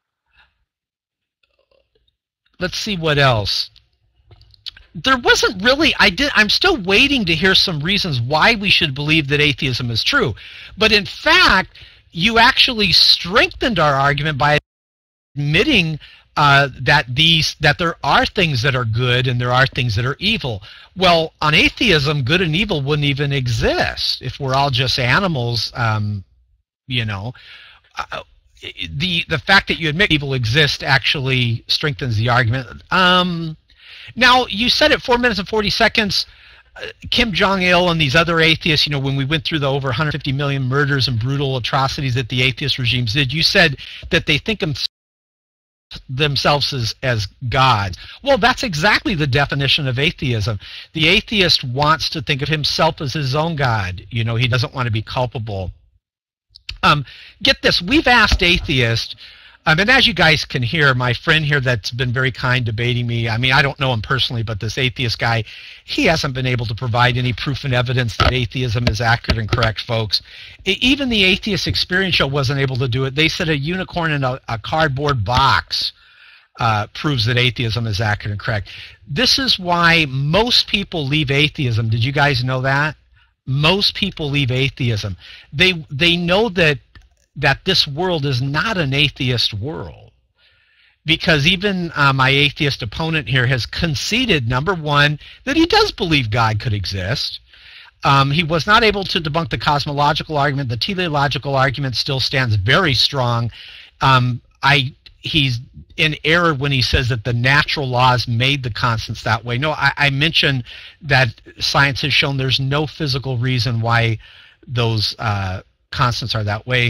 let's see what else. There wasn't really, I did, I'm still waiting to hear some reasons why we should believe that atheism is true. But in fact, you actually strengthened our argument by admitting uh, that these that there are things that are good and there are things that are evil. Well, on atheism, good and evil wouldn't even exist if we're all just animals. Um, you know, uh, the the fact that you admit evil exists actually strengthens the argument. Um, Now, you said it four minutes and forty seconds. Uh, Kim Jong-il and these other atheists, you know, when we went through the over one hundred fifty million murders and brutal atrocities that the atheist regimes did, you said that they think them, themselves as, as gods. Well, that's exactly the definition of atheism. The atheist wants to think of himself as his own God. You know, he doesn't want to be culpable. Um, get this. We've asked atheists, Um, and as you guys can hear, my friend here that's been very kind debating me, I mean, I don't know him personally, but this atheist guy, he hasn't been able to provide any proof and evidence that atheism is accurate and correct, folks. I, even the Atheist Experience Show wasn't able to do it. They said a unicorn in a, a cardboard box uh, proves that atheism is accurate and correct. This is why most people leave atheism. Did you guys know that? Most people leave atheism. They, they know that that this world is not an atheist world, because even uh, my atheist opponent here has conceded, number one, that he does believe God could exist. Um, he was not able to debunk the cosmological argument. The teleological argument still stands very strong. Um, I he's in error when he says that the natural laws made the constants that way. No, I, I mentioned that science has shown there's no physical reason why those uh, constants are that way.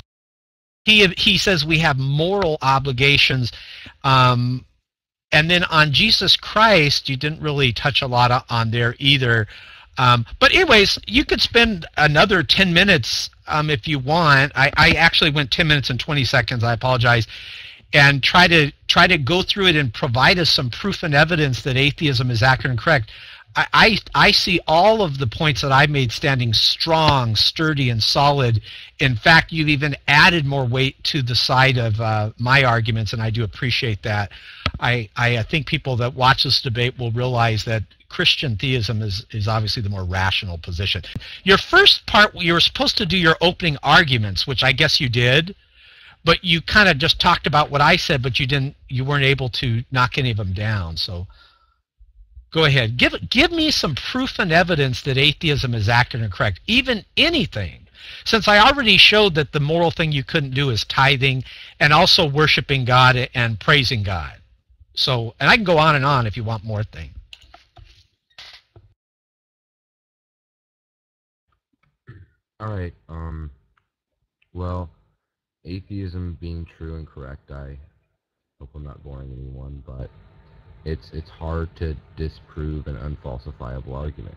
He he says we have moral obligations, um, and then on Jesus Christ, you didn't really touch a lot on there either. Um, but anyways, you could spend another ten minutes um, if you want. I, I actually went ten minutes and twenty seconds. I apologize. And try to try to go through it and provide us some proof and evidence that atheism is accurate and correct. I, I, I see all of the points that I made standing strong, sturdy, and solid. In fact, you've even added more weight to the side of uh, my arguments, and I do appreciate that. I, I think people that watch this debate will realize that Christian theism is, is obviously the more rational position. Your first part, you were supposed to do your opening arguments, which I guess you did, but you kind of just talked about what I said, but you didn't, you weren't able to knock any of them down. So go ahead. Give, give me some proof and evidence that atheism is accurate and correct, even anything. Since I already showed that the moral thing you couldn't do is tithing and also worshiping God and praising God. So, and I can go on and on if you want more things. All right. Um, well, atheism being true and correct, I hope I'm not boring anyone, but it's it's hard to disprove an unfalsifiable argument.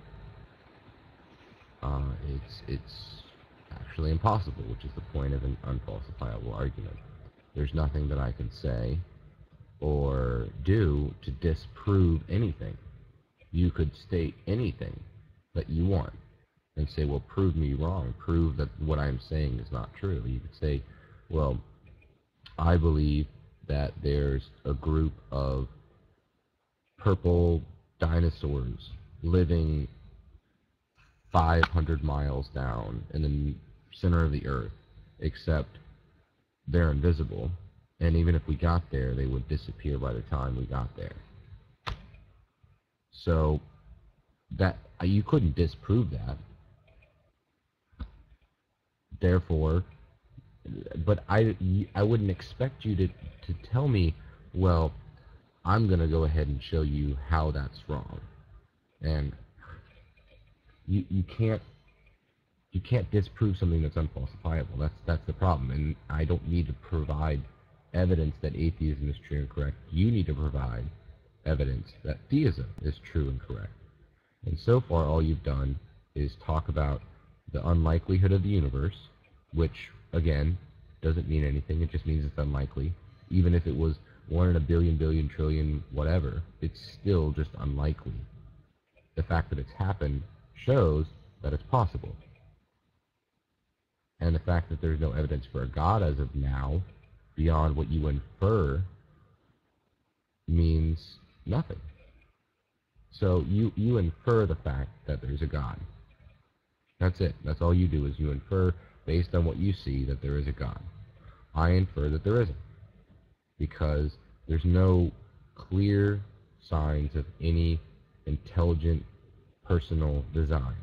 Uh, it's it's actually impossible, which is the point of an unfalsifiable argument. There's nothing that I can say or do to disprove anything. You could state anything that you want and say, well, prove me wrong, prove that what I'm saying is not true. You could say, well, I believe that there's a group of purple dinosaurs living five hundred miles down in the center of the earth, except they're invisible, and even if we got there, they would disappear by the time we got there. So that you couldn't disprove that. Therefore, but I, I wouldn't expect you to, to tell me, well, I'm going to go ahead and show you how that's wrong. And you, you can't you can't disprove something that's unfalsifiable. That's, that's the problem. And I don't need to provide evidence that atheism is true and correct. You need to provide evidence that theism is true and correct. And so far, all you've done is talk about the unlikelihood of the universe, which, again, doesn't mean anything. It just means it's unlikely. Even if it was one in a billion, billion, trillion, whatever, it's still just unlikely. The fact that it's happened shows that it's possible. And the fact that there's no evidence for a God as of now, beyond what you infer, means nothing. So you, you infer the fact that there's a God. That's it. That's all you do, is you infer based on what you see that there is a God. I infer that there isn't, because there's no clear signs of any intelligent personal design.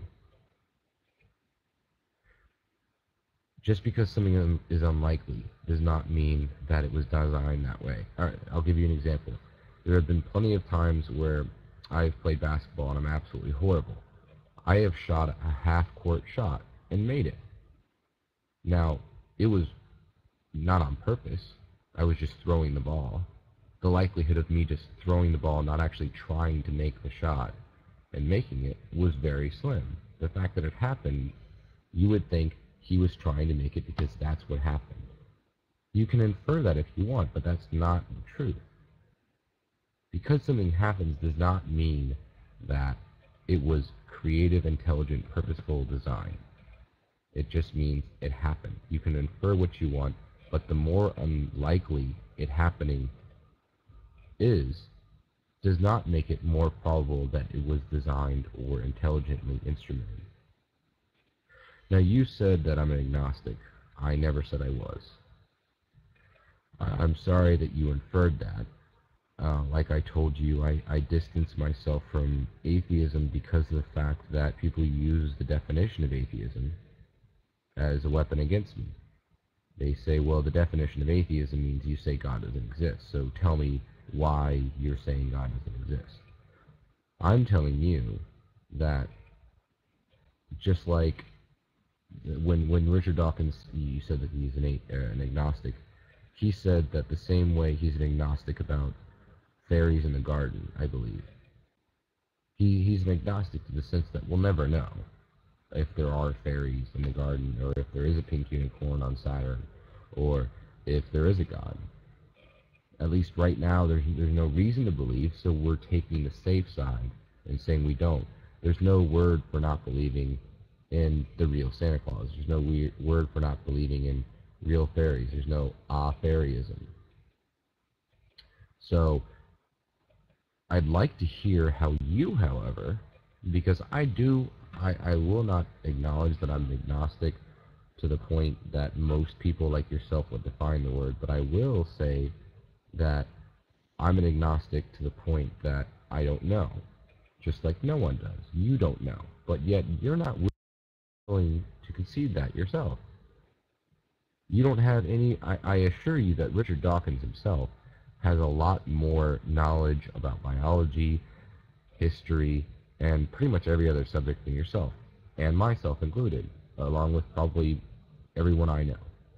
Just because something is unlikely does not mean that it was designed that way. All right, I'll give you an example. There have been plenty of times where I've played basketball and I'm absolutely horrible. I have shot a half-court shot and made it. Now, it was not on purpose. I was just throwing the ball. The likelihood of me just throwing the ball, not actually trying to make the shot and making it, was very slim. The fact that it happened, you would think he was trying to make it because that's what happened. You can infer that if you want, but that's not the truth. Because something happens does not mean that it was creative, intelligent, purposeful design. It just means it happened. You can infer what you want, but the more unlikely it happening is, does not make it more probable that it was designed or intelligently instrumented. Now, you said that I'm an agnostic. I never said I was. I'm sorry that you inferred that. Uh, like I told you, I, I distance myself from atheism because of the fact that people use the definition of atheism as a weapon against me. They say, well, the definition of atheism means you say God doesn't exist, so tell me why you're saying God doesn't exist. I'm telling you that just like when when Richard Dawkins, you said that he's an, a, uh, an agnostic, he said that the same way he's an agnostic about fairies in the garden, I believe. He he's an agnostic to the sense that we'll never know if there are fairies in the garden, or if there is a pink unicorn on Saturn, or if there is a God. At least right now, there's, there's no reason to believe, so we're taking the safe side and saying we don't. There's no word for not believing in the real Santa Claus. There's no weird word for not believing in real fairies. There's no ah-fairyism. So I'd like to hear how you, however, because I do, I, I will not acknowledge that I'm agnostic to the point that most people like yourself would define the word, but I will say that I'm an agnostic to the point that I don't know, just like no one does. You don't know, but yet you're not willing to concede that yourself. You don't have any, I, I assure you that Richard Dawkins himself has a lot more knowledge about biology, history, and pretty much every other subject than yourself, and myself included, along with probably everyone I know.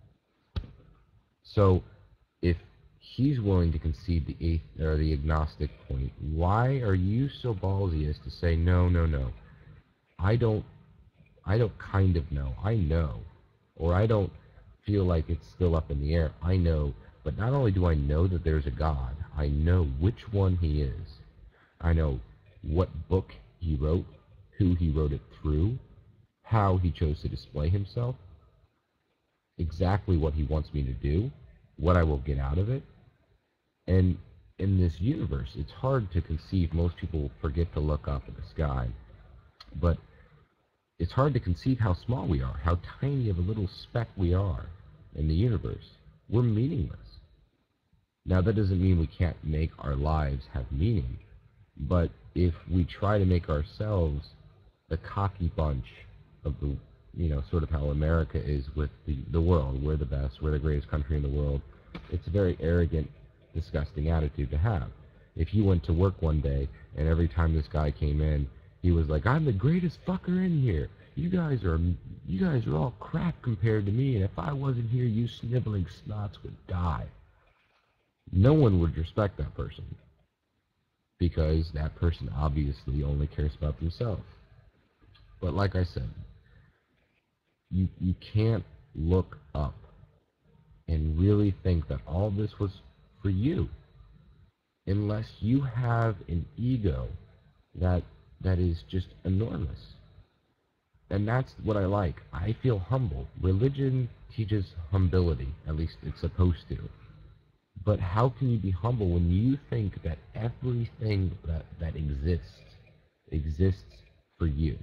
So if he's willing to concede the eighth or the agnostic point, why are you so ballsy as to say no, no, no? I don't I don't kind of know. I know. Or I don't feel like it's still up in the air. I know. But not only do I know that there's a God, I know which one he is. I know what book he wrote, who he wrote it through, how he chose to display himself, exactly what he wants me to do, what I will get out of it. And in this universe, it's hard to conceive. Most people forget to look up at the sky. But it's hard to conceive how small we are, how tiny of a little speck we are in the universe. We're meaningless. Now, that doesn't mean we can't make our lives have meaning, but if we try to make ourselves the cocky bunch of the, you know, sort of how America is with the, the world, we're the best, we're the greatest country in the world, it's a very arrogant, disgusting attitude to have. If you went to work one day, and every time this guy came in, he was like, I'm the greatest fucker in here. You guys are you guys are all crap compared to me, and if I wasn't here, you sniveling snots would die. No one would respect that person, because that person obviously only cares about themselves. But like I said, you, you can't look up and really think that all this was for you unless you have an ego that that is just enormous. And that's what I like. I feel humble. Religion teaches humility, at least it's supposed to. But how can you be humble when you think that everything that, that exists exists for you?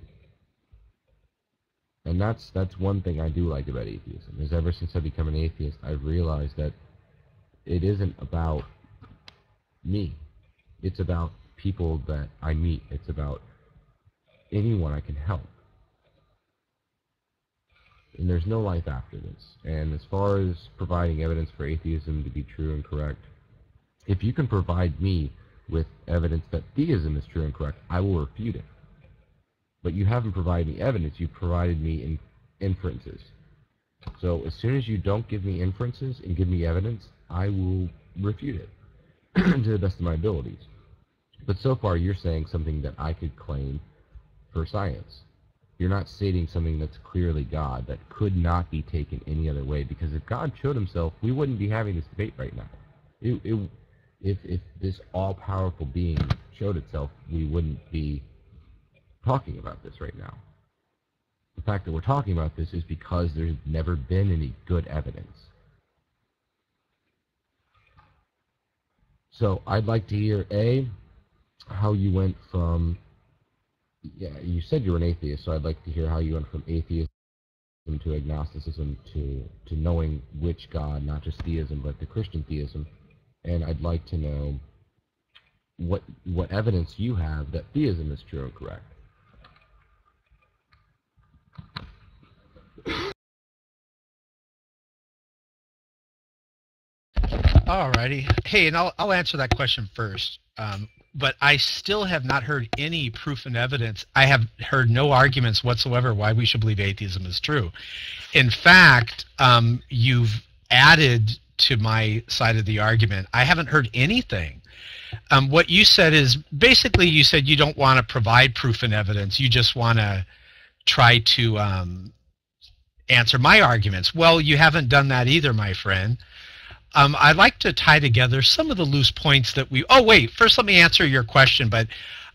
And that's that's one thing I do like about atheism, is ever since I've become an atheist, I've realized that it isn't about me. It's about people that I meet. It's about anyone I can help. And there's no life after this. And as far as providing evidence for atheism to be true and correct, if you can provide me with evidence that theism is true and correct, I will refute it. But you haven't provided me evidence, you've provided me in inferences. So as soon as you don't give me inferences and give me evidence, I will refute it to the best of my abilities. But so far you're saying something that I could claim for science. You're not stating something that's clearly God, that could not be taken any other way, because if God showed himself, we wouldn't be having this debate right now. It, it, if, if this all-powerful being showed itself, we wouldn't be talking about this right now. The fact that we're talking about this is because there's never been any good evidence. So I'd like to hear, A, how you went from, yeah, you said you were an atheist, so I'd like to hear how you went from atheism to agnosticism to, to knowing which God, not just theism, but the Christian theism. And I'd like to know what, what evidence you have that theism is true and correct. Alrighty. Hey, and I'll, I'll answer that question first. Um, but I still have not heard any proof and evidence. I have heard no arguments whatsoever why we should believe atheism is true. In fact, um, you've added to my side of the argument. I haven't heard anything. Um, what you said is, basically you said you don't want to provide proof and evidence. You just want to try to um, answer my arguments. Well, you haven't done that either, my friend. Um, I'd like to tie together some of the loose points that we... Oh, wait. First, let me answer your question. But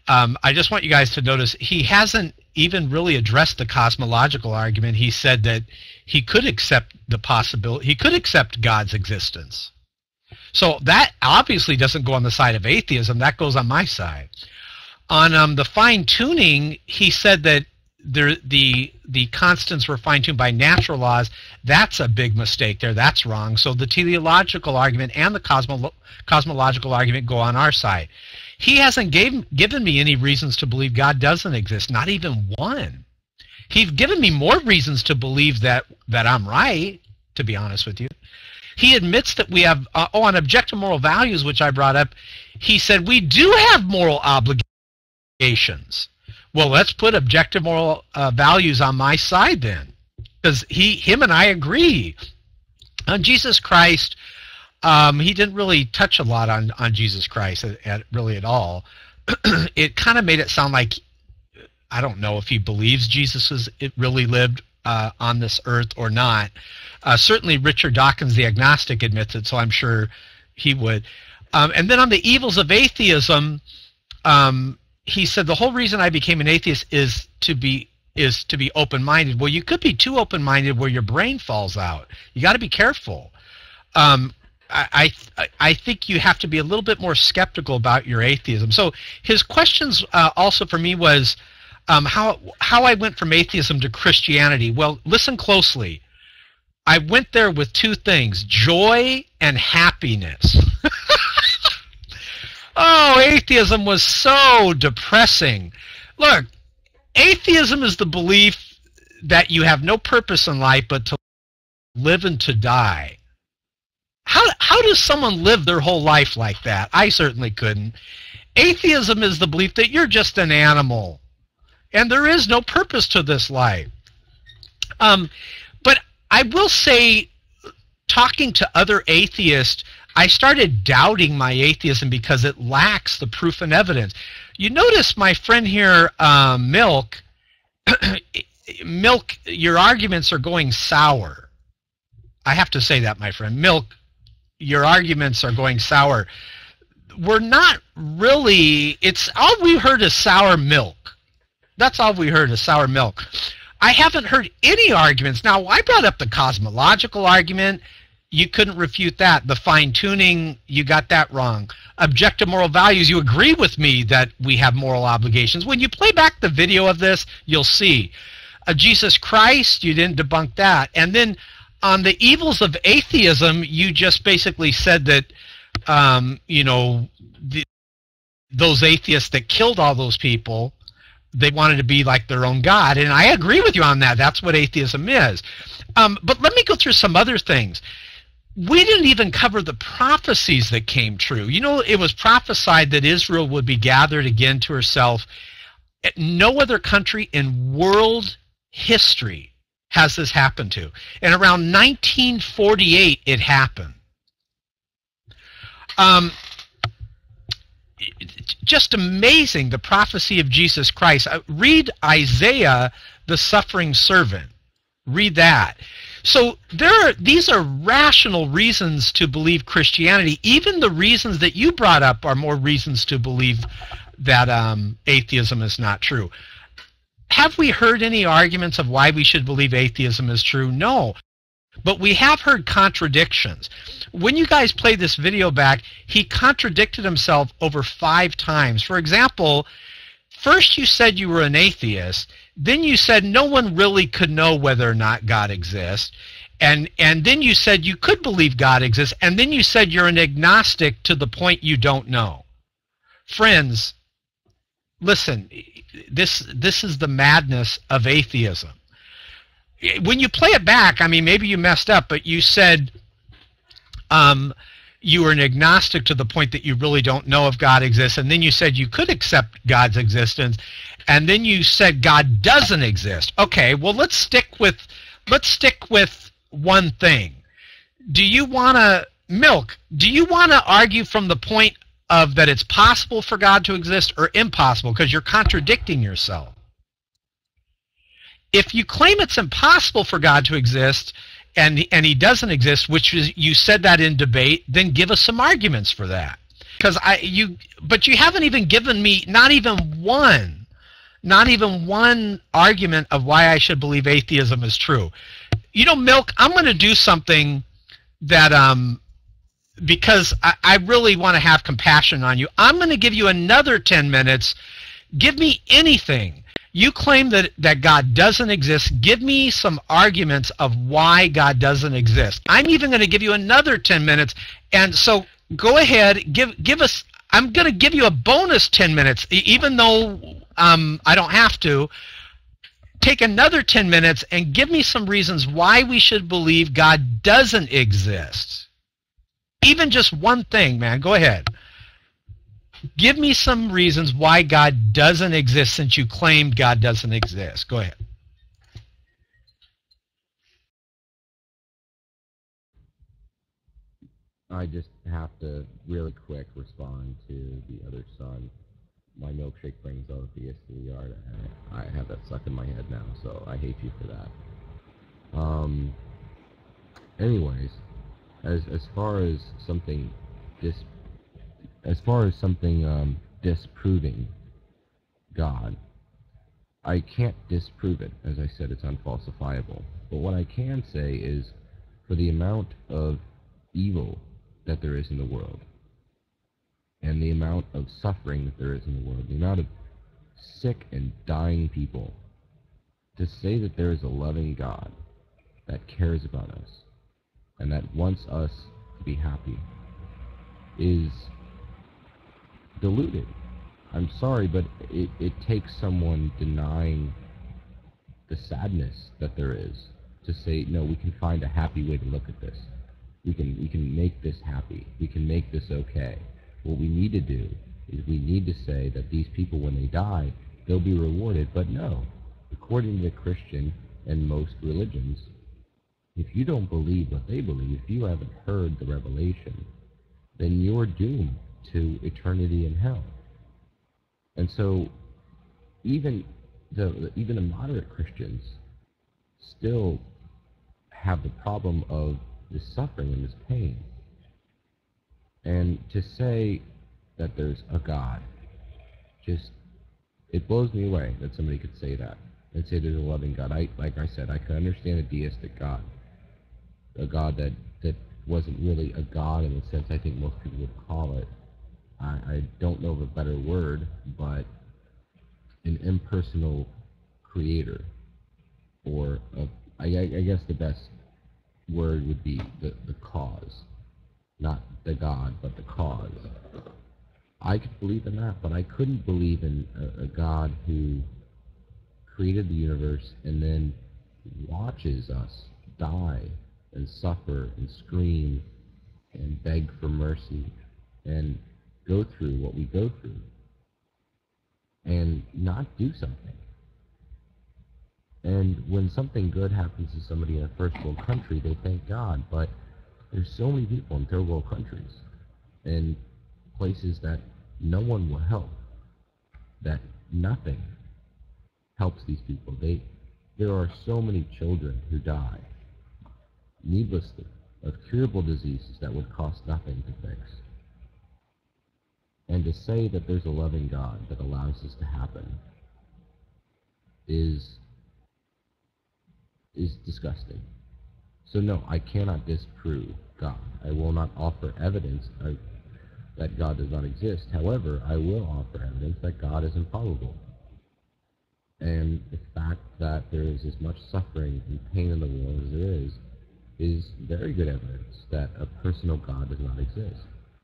um, I just want you guys to notice he hasn't even really addressed the cosmological argument. He said that he could accept the possibility, he could accept God's existence. So that obviously doesn't go on the side of atheism. That goes on my side. On um, the fine-tuning, he said that there, the the constants were fine-tuned by natural laws. That's a big mistake there. That's wrong. So the teleological argument and the cosmo, cosmological argument go on our side. He hasn't gave, given me any reasons to believe God doesn't exist, not even one. He's given me more reasons to believe that, that I'm right, to be honest with you. He admits that we have, uh, oh, on objective moral values, which I brought up, he said we do have moral obligations. Well, let's put objective moral uh, values on my side then, because he, him and I agree. On Jesus Christ, um, he didn't really touch a lot on, on Jesus Christ at, at really at all. It kind of made it sound like, I don't know if he believes Jesus is, it really lived uh, on this earth or not. Uh, certainly Richard Dawkins, the agnostic, admits it, so I'm sure he would. Um, and then on the evils of atheism, um, he said the whole reason I became an atheist is to be is to be open-minded. Well, you could be too open-minded where your brain falls out. You got to be careful. Um, I, I I think you have to be a little bit more skeptical about your atheism. So his questions uh, also for me was um, how how I went from atheism to Christianity. Well, listen closely. I went there with two things: joy and happiness. Oh, atheism was so depressing. Look, atheism is the belief that you have no purpose in life but to live and to die. How, how does someone live their whole life like that? I certainly couldn't. Atheism is the belief that you're just an animal and there is no purpose to this life. Um, but I will say, talking to other atheists, I started doubting my atheism because it lacks the proof and evidence. You notice my friend here, um, Milk, Milk, your arguments are going sour. I have to say that, my friend. Milk, your arguments are going sour. We're not really, it's all we heard is sour milk. That's all we heard is sour milk. I haven't heard any arguments. Now, I brought up the cosmological argument. You couldn't refute that. The fine-tuning, you got that wrong. Objective moral values, you agree with me that we have moral obligations. When you play back the video of this, you'll see. Uh, Jesus Christ, you didn't debunk that. And then on the evils of atheism, you just basically said that, um, you know, the, those atheists that killed all those people, they wanted to be like their own God. And I agree with you on that. That's what atheism is. Um, but let me go through some other things. We didn't even cover the prophecies that came true. You know, it was prophesied that Israel would be gathered again to herself. No other country in world history has this happened to. And around nineteen forty-eight, it happened. Um, just amazing, the prophecy of Jesus Christ. Read Isaiah, the suffering servant. Read that. So there are, these are rational reasons to believe Christianity. Even the reasons that you brought up are more reasons to believe that um, atheism is not true. Have we heard any arguments of why we should believe atheism is true? No. But we have heard contradictions. When you guys play this video back, he contradicted himself over five times. For example, first you said you were an atheist. Then you said no one really could know whether or not God exists. And, and then you said you could believe God exists. And then you said you're an agnostic to the point you don't know. Friends, listen, this, this is the madness of atheism. When you play it back, I mean, maybe you messed up, but you said um, you were an agnostic to the point that you really don't know if God exists. And then you said you could accept God's existence. And then you said God doesn't exist. Okay, well, let's stick with let's stick with one thing. Do you want to, Milk, do you want to argue from the point of that it's possible for God to exist or impossible? Because you're contradicting yourself. If you claim it's impossible for God to exist and, and he doesn't exist, which is, you said that in debate, then give us some arguments for that. because I you but you haven't even given me not even one, not even one argument of why I should believe atheism is true. You know, Milk, I'm going to do something that um because I, I really want to have compassion on you. I'm going to give you another ten minutes. Give me anything. You claim that, that God doesn't exist. Give me some arguments of why God doesn't exist. I'm even going to give you another ten minutes. And so go ahead, give give us, I'm going to give you a bonus ten minutes, even though um, I don't have to. Take another ten minutes and give me some reasons why we should believe God doesn't exist. Even just one thing, man. Go ahead. Give me some reasons why God doesn't exist, since you claimed God doesn't exist. Go ahead. I just have to really quick respond to the other son. My milkshake brings all the theists to the yard, and I have that stuck in my head now, so I hate you for that. Um. Anyways, as as far as something dis as far as something um, disproving God, I can't disprove it. As I said, it's unfalsifiable. But what I can say is, for the amount of evil that there is in the world, and the amount of suffering that there is in the world, the amount of sick and dying people, to say that there is a loving God that cares about us and that wants us to be happy is deluded. I'm sorry, but it, it takes someone denying the sadness that there is to say, no, we can find a happy way to look at this. We can, we can make this happy. We can make this okay. What we need to do is we need to say that these people, when they die, they'll be rewarded. But no, according to the Christian and most religions, if you don't believe what they believe, if you haven't heard the revelation, then you're doomed to eternity in hell. And so even the even the moderate Christians still have the problem of this suffering and this pain. And to say that there's a God, just, it blows me away that somebody could say that and say there's a loving God. I, like I said, I can understand a deistic God, a God that, that wasn't really a God in the sense I think most people would call it. I, I don't know of a better word, but an impersonal creator, or a, I, I guess the best word would be the, the cause. Not the God, but the cause. I could believe in that, but I couldn't believe in a, a God who created the universe and then watches us die and suffer and scream and beg for mercy and go through what we go through and not do something. And when something good happens to somebody in a first world country, they thank God, but there's so many people in third world countries and places that no one will help, that nothing helps these people. They, there are so many children who die needlessly of curable diseases that would cost nothing to fix. And to say that there's a loving God that allows this to happen is is disgusting. So no, I cannot disprove God. I will not offer evidence of, that God does not exist. However, I will offer evidence that God is improbable. And the fact that there is as much suffering and pain in the world as there is, is very good evidence that a personal God does not exist.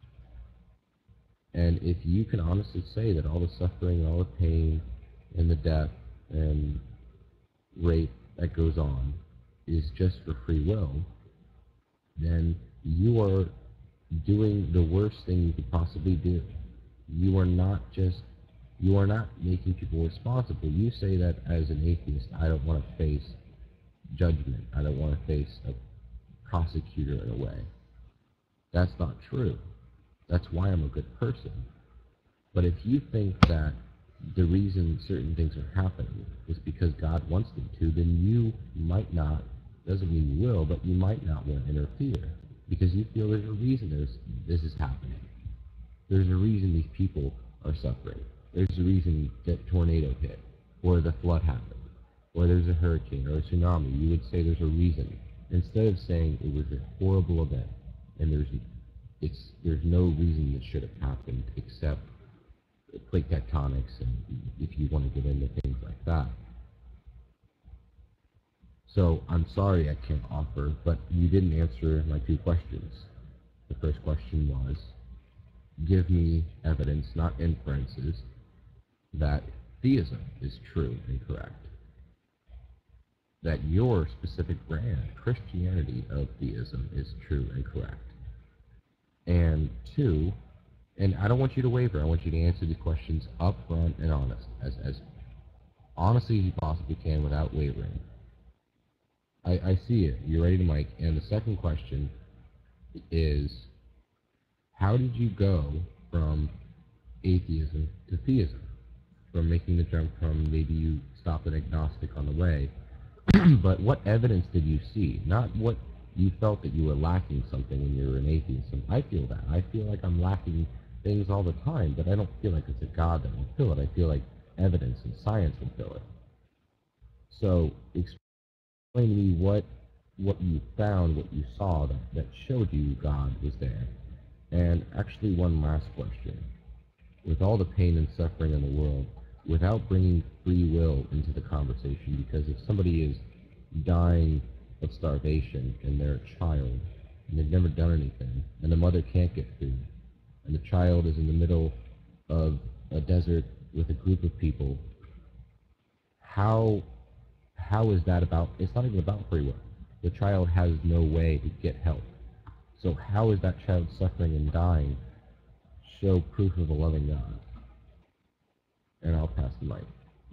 And if you can honestly say that all the suffering and all the pain and the death and rape that goes on is just for free will, then you are doing the worst thing you could possibly do. You are not just, you are not making people responsible. You say that as an atheist, I don't want to face judgment. I don't want to face a prosecutor in a way. That's not true. That's why I'm a good person. But if you think that the reason certain things are happening is because God wants them to, then you might not, doesn't mean you will, but you might not want to interfere because you feel there's a reason there's, this is happening. There's a reason these people are suffering. There's a reason that tornado hit, or the flood happened, or there's a hurricane or a tsunami. You would say there's a reason, instead of saying it was a horrible event and there's it's there's no reason it should have happened except plate tectonics, and if you want to get into things like that. So I'm sorry I can't offer, but you didn't answer my two questions. The first question was, give me evidence, not inferences, that theism is true and correct. That your specific brand, Christianity of theism, is true and correct. And two, and I don't want you to waver, I want you to answer these questions upfront and honest, as, as honestly as you possibly can without wavering. I, I see it. You're ready to mic. And the second question is, how did you go from atheism to theism? From making the jump from maybe you stopped an agnostic on the way, but what evidence did you see? Not what you felt that you were lacking something when you were an atheist. I feel that. I feel like I'm lacking things all the time, but I don't feel like it's a God that will fill it. I feel like evidence and science will fill it. So explain to me what what you found, what you saw that, that showed you God was there. And actually one last question. With all the pain and suffering in the world, without bringing free will into the conversation, because if somebody is dying of starvation and they're a child and they've never done anything and the mother can't get food and the child is in the middle of a desert with a group of people, how how is that about? It's not even about free will. The child has no way to get help. So how is that child suffering and dying show proof of a loving God? And I'll pass the mic.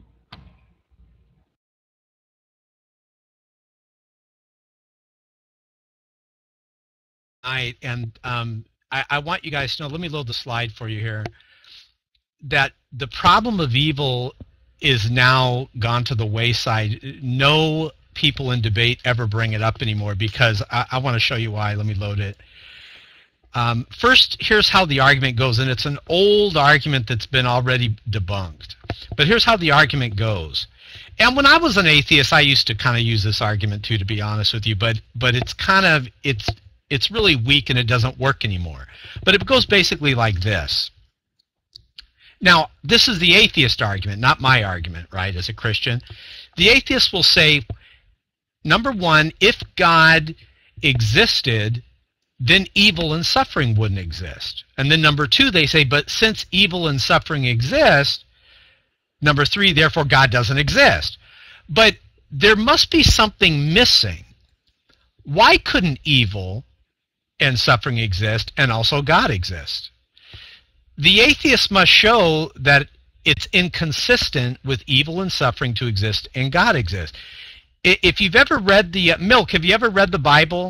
I and um, I, I want you guys to know, let me load the slide for you here, that the problem of evil is now gone to the wayside. No people in debate ever bring it up anymore, because I, I want to show you why. Let me load it. Um, first, here's how the argument goes, and it's an old argument that's been already debunked. But here's how the argument goes. And when I was an atheist, I used to kind of use this argument too, to be honest with you. But but it's kind of it's it's really weak and it doesn't work anymore. But it goes basically like this. Now, this is the atheist argument, not my argument, right? As a Christian, the atheist will say, number one, if God existed, then evil and suffering wouldn't exist. And then number two, they say, but since evil and suffering exist, number three, therefore God doesn't exist. But there must be something missing. Why couldn't evil and suffering exist and also God exist? The atheist must show that it's inconsistent with evil and suffering to exist and God exist. If you've ever read the, uh, Milk, have you ever read the Bible?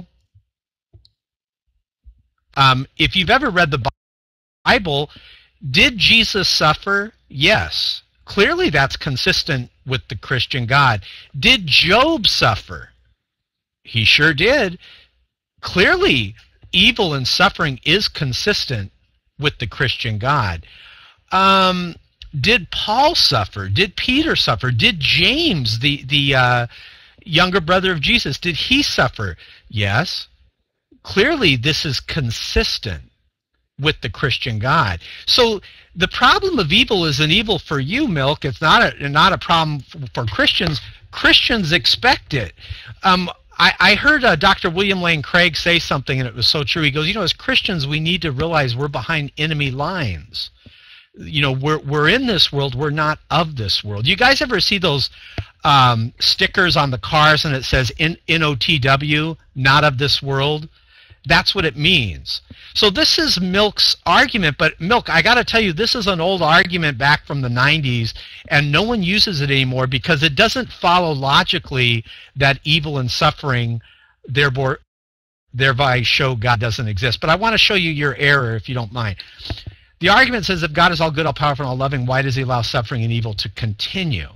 Um, if you've ever read the Bible, did Jesus suffer? Yes. Clearly that's consistent with the Christian God. Did Job suffer? He sure did. Clearly, evil and suffering is consistent with the Christian God. Um, did Paul suffer? Did Peter suffer? Did James, the, the uh, younger brother of Jesus, did he suffer? Yes. Clearly, this is consistent with the Christian God. So the problem of evil is an evil for you, Milk. It's not a, not a problem for Christians. Christians expect it. Um, I, I heard uh, Doctor William Lane Craig say something, and it was so true. He goes, you know, as Christians, we need to realize we're behind enemy lines. You know, we're, we're in this world. We're not of this world. You guys ever see those um, stickers on the cars, and it says N O T W, not of this world? That's what it means. So this is Milk's argument, but Milk, I got to tell you, this is an old argument back from the nineties, and no one uses it anymore because it doesn't follow logically that evil and suffering thereby, thereby show God doesn't exist. But I want to show you your error, if you don't mind. The argument says if God is all good, all powerful, and all loving, why does he allow suffering and evil to continue?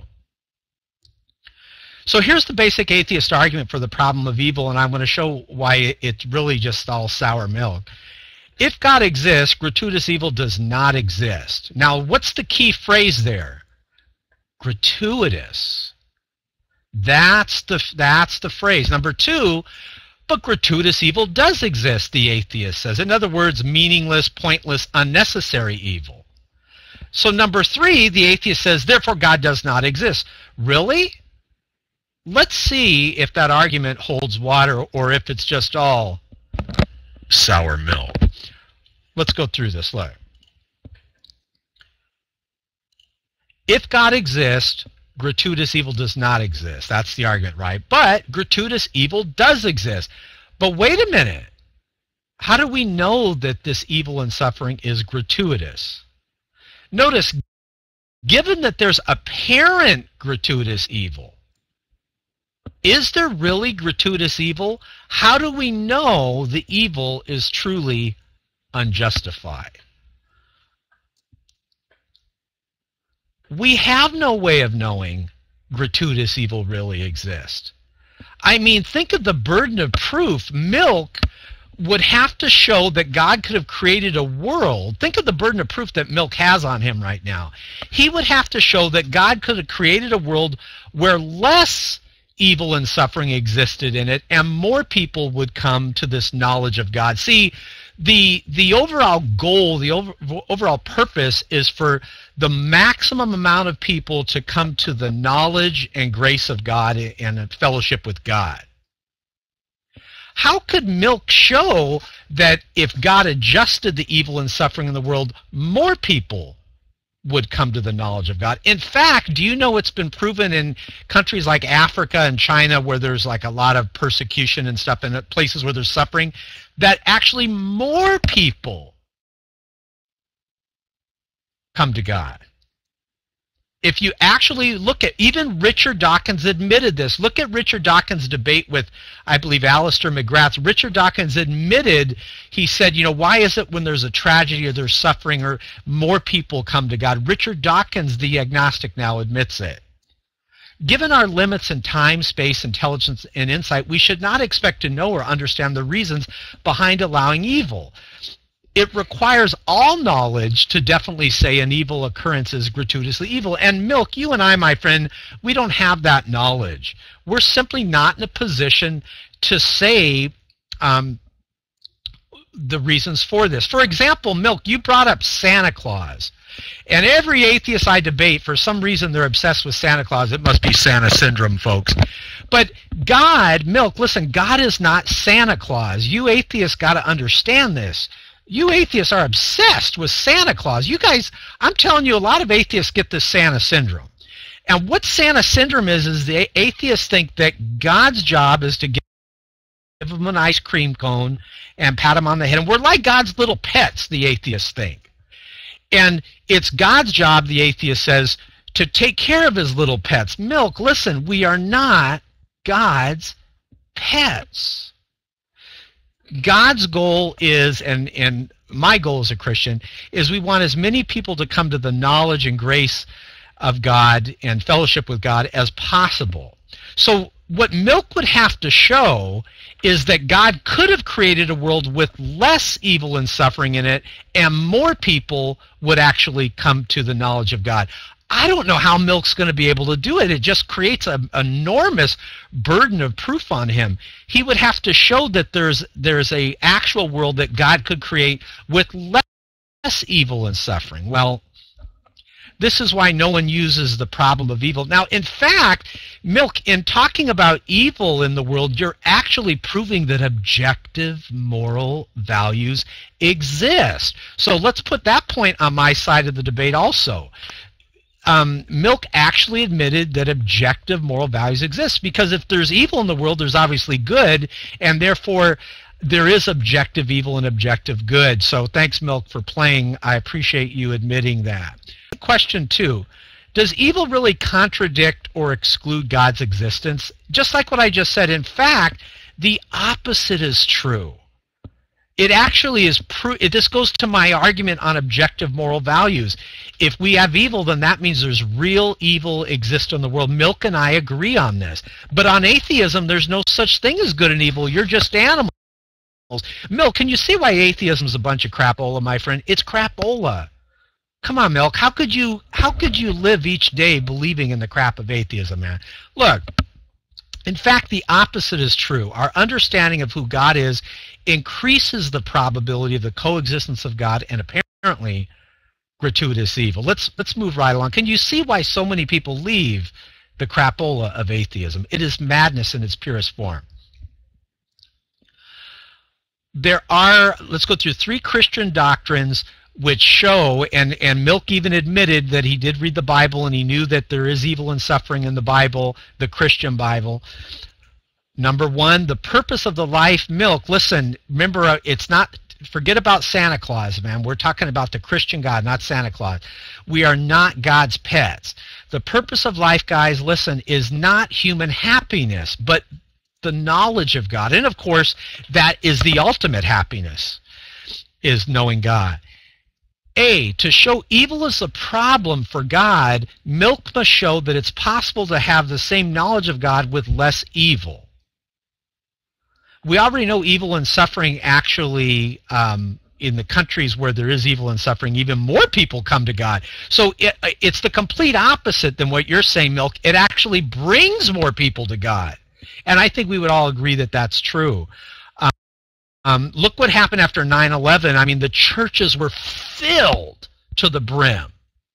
So here's the basic atheist argument for the problem of evil, and I'm going to show why it's really just all sour milk. If God exists, gratuitous evil does not exist. Now, what's the key phrase there? Gratuitous. That's the, that's the phrase. Number two, but gratuitous evil does exist, the atheist says. In other words, meaningless, pointless, unnecessary evil. So number three, the atheist says, therefore God does not exist. Really? Let's see if that argument holds water or if it's just all sour milk. Let's go through this. Look. If God exists, gratuitous evil does not exist. That's the argument, right? But gratuitous evil does exist. But wait a minute. How do we know that this evil and suffering is gratuitous? Notice, given that there's apparent gratuitous evil, is there really gratuitous evil? How do we know the evil is truly unjustified? We have no way of knowing gratuitous evil really exists. I mean, think of the burden of proof. Milk would have to show that God could have created a world. Think of the burden of proof that Milk has on him right now. He would have to show that God could have created a world where less evil and suffering existed in it, and more people would come to this knowledge of God. See, the the overall goal, the over, overall purpose is for the maximum amount of people to come to the knowledge and grace of God and a fellowship with God. How could Milk show that if God adjusted the evil and suffering in the world, more people would come to the knowledge of God? In fact, do you know it's been proven in countries like Africa and China, where there's like a lot of persecution and stuff, and places where there's suffering, that actually more people come to God? If you actually look at, even Richard Dawkins admitted this. Look at Richard Dawkins' debate with, I believe, Alistair McGrath. Richard Dawkins admitted, he said, you know, why is it when there's a tragedy or there's suffering or more people come to God? Richard Dawkins, the agnostic, now admits it. Given our limits in time, space, intelligence, and insight, we should not expect to know or understand the reasons behind allowing evil. It requires all knowledge to definitely say an evil occurrence is gratuitously evil. And Milk, you and I, my friend, we don't have that knowledge. We're simply not in a position to say um, the reasons for this. For example, Milk, you brought up Santa Claus. And every atheist I debate, for some reason they're obsessed with Santa Claus. It must be Santa syndrome, folks. But God, Milk, listen, God is not Santa Claus. You atheists got to understand this. You atheists are obsessed with Santa Claus. You guys, I'm telling you, a lot of atheists get this Santa syndrome. And what Santa syndrome is, is the atheists think that God's job is to give them an ice cream cone and pat them on the head. And we're like God's little pets, the atheists think. And it's God's job, the atheist says, to take care of his little pets. Milk, listen, we are not God's pets. God's goal is, and, and my goal as a Christian, is we want as many people to come to the knowledge and grace of God and fellowship with God as possible. So what Milk would have to show is that God could have created a world with less evil and suffering in it, and more people would actually come to the knowledge of God. I don't know how Milk's going to be able to do it. It just creates an enormous burden of proof on him. He would have to show that there's there's a actual world that God could create with less evil and suffering. Well, this is why no one uses the problem of evil. Now, in fact, Milk, in talking about evil in the world, you're actually proving that objective moral values exist. So let's put that point on my side of the debate also. Um, Milk actually admitted that objective moral values exist, because if there's evil in the world, there's obviously good, and therefore there is objective evil and objective good. So thanks, Milk, for playing. I appreciate you admitting that. Question two, does evil really contradict or exclude God's existence? Just like what I just said, in fact, the opposite is true. It actually is, this goes to my argument on objective moral values. If we have evil, then that means there's real evil exists in the world. Milk and I agree on this. But on atheism, there's no such thing as good and evil. You're just animals. Milk, can you see why atheism is a bunch of crapola, my friend? It's crapola. Come on, Milk. How could you how could you live each day believing in the crap of atheism, man? Look, in fact, the opposite is true. Our understanding of who God is increases the probability of the coexistence of God and apparently gratuitous evil. Let's let's move right along. Can you see why so many people leave the crapola of atheism? It is madness in its purest form. There are, let's go through three Christian doctrines which show, and, and Milk even admitted that he did read the Bible and he knew that there is evil and suffering in the Bible, the Christian Bible. Number one, the purpose of the life. Milk, listen, remember, it's not, forget about Santa Claus, man. We're talking about the Christian God, not Santa Claus. We are not God's pets. The purpose of life, guys, listen, is not human happiness, but the knowledge of God. And of course, that is the ultimate happiness, is knowing God. A, to show evil is a problem for God, Milk must show that it's possible to have the same knowledge of God with less evil. We already know evil and suffering actually, um, in the countries where there is evil and suffering, even more people come to God. So it, it's the complete opposite than what you're saying, Milk. It actually brings more people to God. And I think we would all agree that that's true. Um, um, look what happened after nine eleven. I mean, the churches were filled to the brim.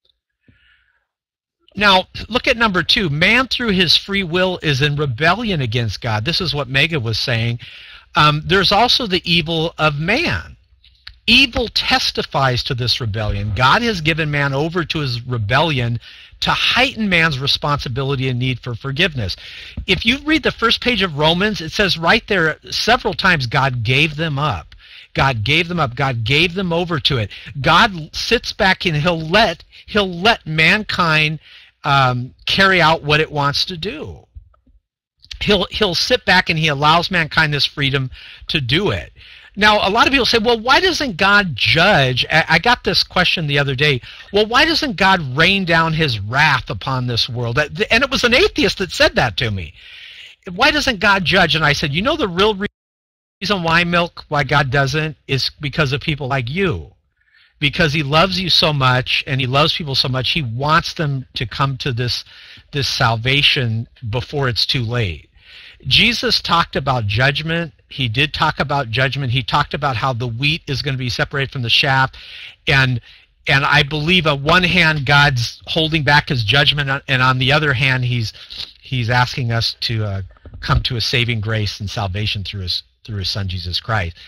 Now, look at number two. Man, through his free will, is in rebellion against God. This is what Mega was saying. Um, there's also the evil of man. Evil testifies to this rebellion. God has given man over to his rebellion to heighten man's responsibility and need for forgiveness. If you read the first page of Romans, it says right there several times God gave them up. God gave them up. God gave them over to it. God sits back and he'll let he'll let mankind um, carry out what it wants to do. He'll he'll sit back and he allows mankind this freedom to do it. Now, a lot of people say, well, why doesn't God judge? I got this question the other day. Well, why doesn't God rain down his wrath upon this world? And it was an atheist that said that to me. Why doesn't God judge? And I said, you know the real reason why, Milk, why God doesn't, is because of people like you. Because he loves you so much and he loves people so much, he wants them to come to this, this salvation before it's too late. Jesus talked about judgment. He did talk about judgment. He talked about how the wheat is going to be separated from the chaff. And and I believe on one hand, God's holding back his judgment, and on the other hand, he's he's asking us to uh, come to a saving grace and salvation through his through his son, Jesus Christ.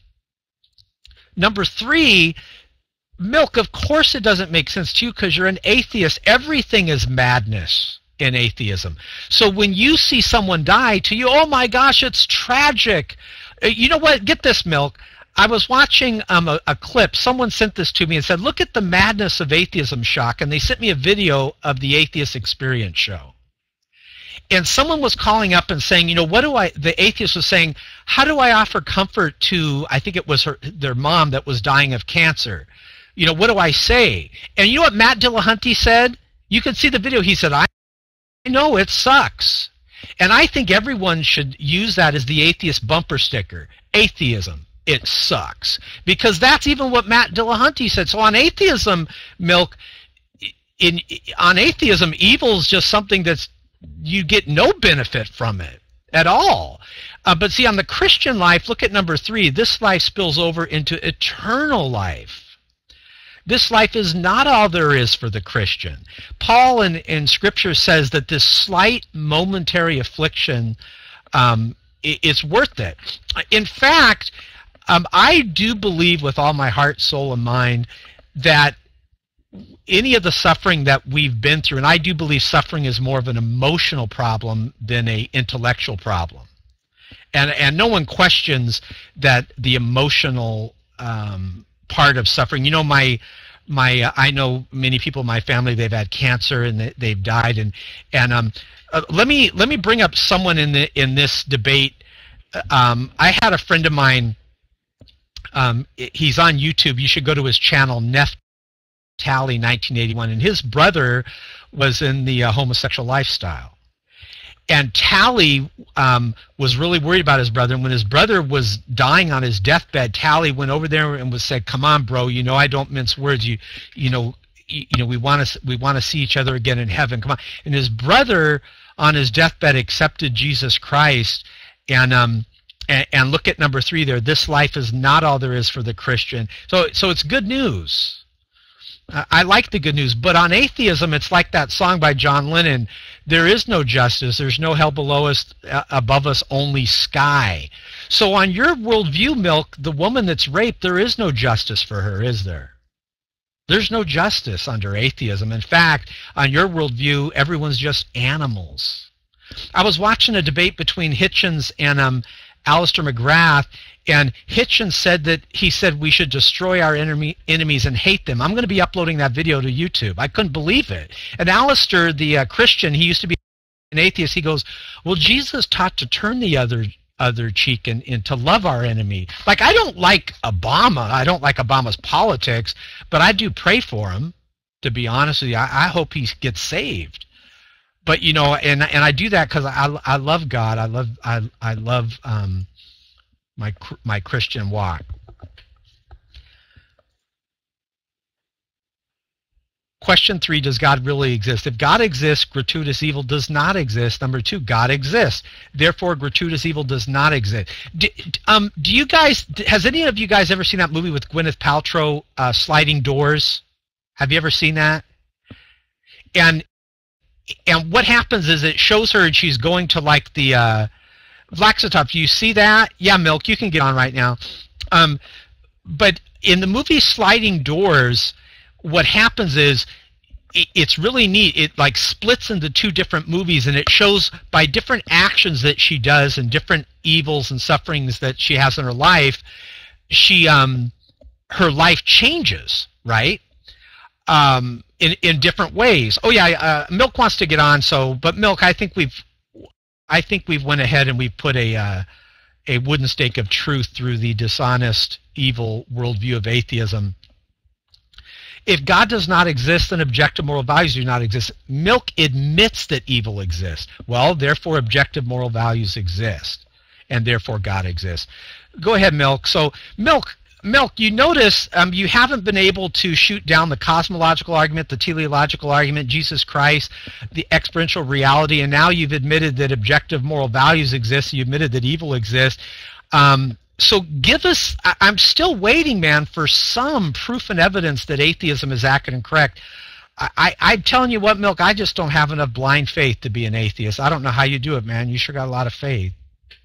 Number three, Milk, of course it doesn't make sense to you because you're an atheist. Everything is madness in atheism. So when you see someone die, to you, oh my gosh, it's tragic. You know what? Get this, Milk. I was watching um, a, a clip. Someone sent this to me and said, look at the madness of atheism, Shock. And they sent me a video of the Atheist Experience show. And someone was calling up and saying, you know, what do I, the atheist was saying, how do I offer comfort to, I think it was her, their mom that was dying of cancer. You know, what do I say? And you know what Matt Dillahunty said? You can see the video. He said, I I know it sucks. And I think everyone should use that as the atheist bumper sticker. Atheism, it sucks. Because that's even what Matt Dillahunty said. So on atheism, Milk, in on atheism, evil is just something that's, you get no benefit from it at all. Uh, but see, on the Christian life, look at number three. This life spills over into eternal life. This life is not all there is for the Christian. Paul in, in Scripture says that this slight momentary affliction um, is worth it. In fact, um, I do believe with all my heart, soul, and mind that any of the suffering that we've been through, and I do believe suffering is more of an emotional problem than an intellectual problem. And, and no one questions that the emotional um, part of suffering. You know, my my uh, I know many people in my family, they've had cancer and they, they've died, and and um uh, let me let me bring up someone in the in this debate. Um, I had a friend of mine. Um, he's on YouTube. You should go to his channel, Neftali nineteen eighty-one, and his brother was in the uh, homosexual lifestyle. and Tally um, was really worried about his brother. And when his brother was dying on his deathbed, Tally went over there and was said, "Come on, bro. You know I don't mince words. You, you know, you, you know we want to we want to see each other again in heaven. Come on." And his brother on his deathbed accepted Jesus Christ, and um, and, and look at number three there. This life is not all there is for the Christian. So so it's good news. I like the good news, but on atheism, it's like that song by John Lennon, there is no justice, there's no hell below us, uh, above us, only sky. So on your worldview, Milk, the woman that's raped, there is no justice for her, is there? There's no justice under atheism. In fact, on your worldview, everyone's just animals. I was watching a debate between Hitchens and um, Alistair McGrath, and Hitchens said that he said we should destroy our enemy, enemies and hate them. I'm going to be uploading that video to YouTube. I couldn't believe it. And Alistair, the uh, Christian, he used to be an atheist. He goes, well, Jesus taught to turn the other other cheek and, and to love our enemy. Like, I don't like Obama. I don't like Obama's politics, but I do pray for him, to be honest with you. I, I hope he gets saved. But, you know, and and I do that because I, I love God. I love, I, I love... Um, my my Christian walk. Question three, does God really exist? If God exists, gratuitous evil does not exist. Number two, God exists. Therefore, gratuitous evil does not exist. Do, um, do you guys, has any of you guys ever seen that movie with Gwyneth Paltrow, uh, Sliding Doors? Have you ever seen that? And and what happens is it shows her and she's going to like the... Uh, Laxatop, you see that? Yeah, Milk, you can get on right now. Um, but in the movie Sliding Doors, what happens is it, it's really neat. It like splits into two different movies, and it shows by different actions that she does and different evils and sufferings that she has in her life, she um, her life changes, right? Um, in in different ways. Oh yeah, uh, Milk wants to get on. So, but Milk, I think we've. I think we've went ahead and we put a uh, a wooden stake of truth through the dishonest, evil worldview of atheism. If God does not exist, then objective moral values do not exist. Milk admits that evil exists. Well, therefore, objective moral values exist, and therefore God exists. Go ahead, Milk. So, Milk, Milk, you notice um, you haven't been able to shoot down the cosmological argument, the teleological argument, Jesus Christ, the experiential reality, and now you've admitted that objective moral values exist. You admitted that evil exists. Um, so give us, I, I'm still waiting, man, for some proof and evidence that atheism is accurate and correct. I, I, I'm telling you what, Milk, I just don't have enough blind faith to be an atheist. I don't know how you do it, man. You sure got a lot of faith.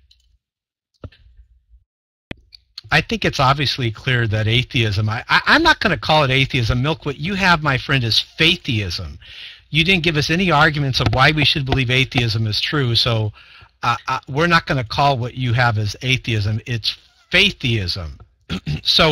I think it's obviously clear that atheism, I, I, I'm not going to call it atheism. Milk, what you have, my friend, is Faitheism. You didn't give us any arguments of why we should believe atheism is true, so uh, uh, we're not going to call what you have as atheism. It's Faitheism. So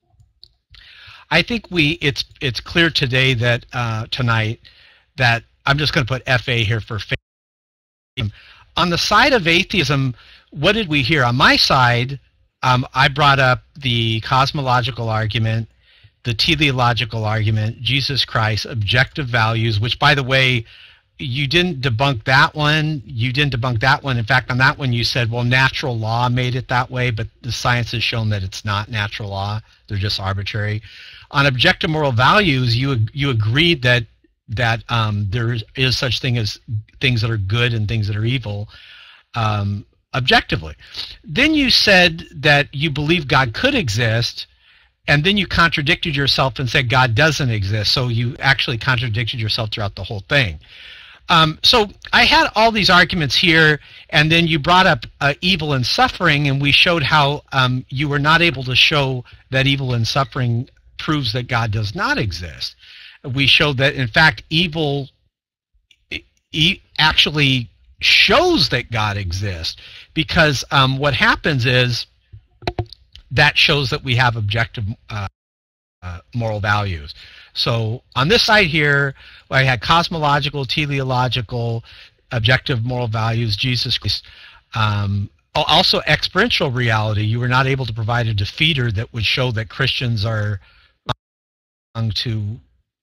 I think we it's it's clear today that uh, tonight that I'm just going to put F A here for Faitheism. On the side of atheism, what did we hear? On my side, Um, I brought up the cosmological argument, the teleological argument, Jesus Christ, objective values, which, by the way, you didn't debunk that one. You didn't debunk that one. In fact, on that one you said, well, natural law made it that way, but the science has shown that it's not natural law. They're just arbitrary. On objective moral values, you you agreed that that um, there is such thing as things that are good and things that are evil. Um, objectively. Then you said that you believe God could exist, and then you contradicted yourself and said God doesn't exist. So you actually contradicted yourself throughout the whole thing. Um, so I had all these arguments here, and then you brought up uh, evil and suffering, and we showed how um, you were not able to show that evil and suffering proves that God does not exist. We showed that, in fact, evil e actually shows that God exists, because um, what happens is that shows that we have objective uh, uh, moral values. So on this side here, I had cosmological, teleological, objective moral values, Jesus Christ. Um, also experiential reality. You were not able to provide a defeater that would show that Christians are to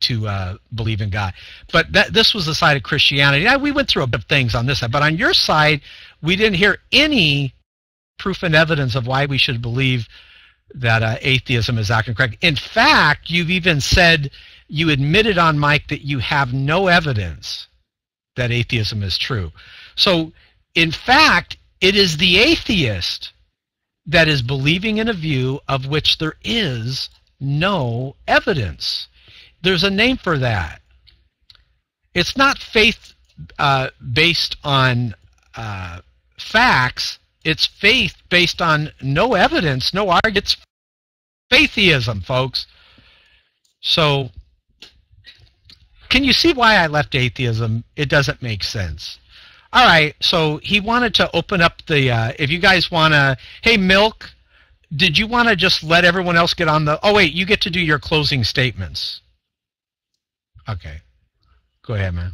to uh, believe in God. But that, this was the side of Christianity. Yeah, we went through a bit of things on this side, but on your side, we didn't hear any proof and evidence of why we should believe that uh, atheism is doctrine correct. In fact, you've even said, you admitted on mic that you have no evidence that atheism is true. So, in fact, it is the atheist that is believing in a view of which there is no evidence. There's a name for that. It's not faith uh, based on uh, facts. It's faith based on no evidence, no argument. It's Faitheism, folks. So, can you see why I left atheism? It doesn't make sense. All right, so he wanted to open up the, uh, if you guys want to, hey, Milk, did you want to just let everyone else get on the, oh, wait, you get to do your closing statements. Okay, go ahead, man.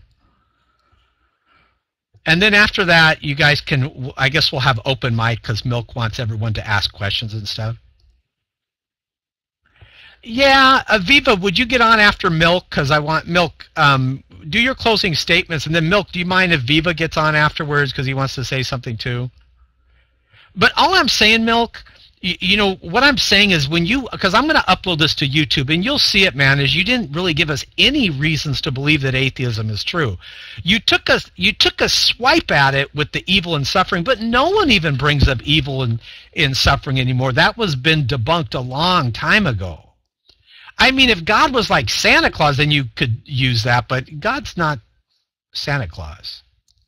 And then after that, you guys can, I guess we'll have open mic because Milk wants everyone to ask questions and stuff. Yeah, Aviva, would you get on after Milk? Because I want Milk, um, do your closing statements. And then Milk, do you mind if Viva gets on afterwards because he wants to say something too? But all I'm saying, Milk, you, you know, what I'm saying is when you, because I'm going to upload this to YouTube, and you'll see it, man, is you didn't really give us any reasons to believe that atheism is true. You took a, you took a swipe at it with the evil and suffering, but no one even brings up evil and, and suffering anymore. That was been debunked a long time ago. I mean, if God was like Santa Claus, then you could use that, but God's not Santa Claus.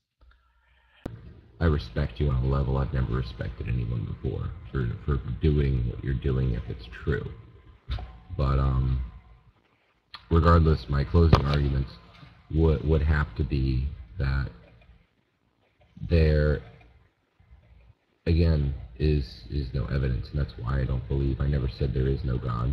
I respect you on a level I've never respected anyone before for, for doing what you're doing if it's true. But um, regardless, my closing arguments would, would have to be that there, again, is, is no evidence, and that's why I don't believe. I never said there is no God.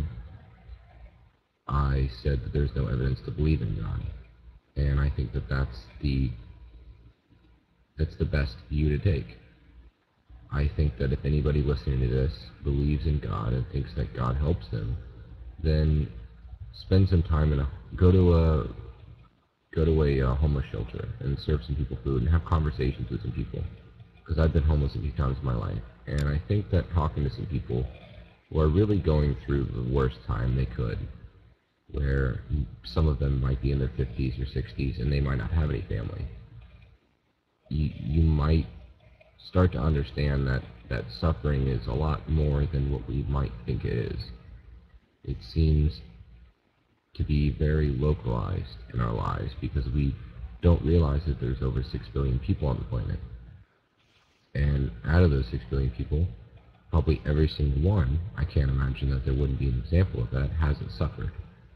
I said that there's no evidence to believe in God, and I think that that's the that's the best view to take. I think that if anybody listening to this believes in God and thinks that God helps them, then spend some time in a go to a go to a uh, homeless shelter and serve some people food and have conversations with some people, because I've been homeless a few times in my life, and I think that talking to some people who are really going through the worst time they could, where some of them might be in their fifties or sixties and they might not have any family, you, you might start to understand that, that suffering is a lot more than what we might think it is. It seems to be very localized in our lives because we don't realize that there's over six billion people on the planet. And out of those six billion people, probably every single one, I can't imagine that there wouldn't be an example of that, hasn't suffered.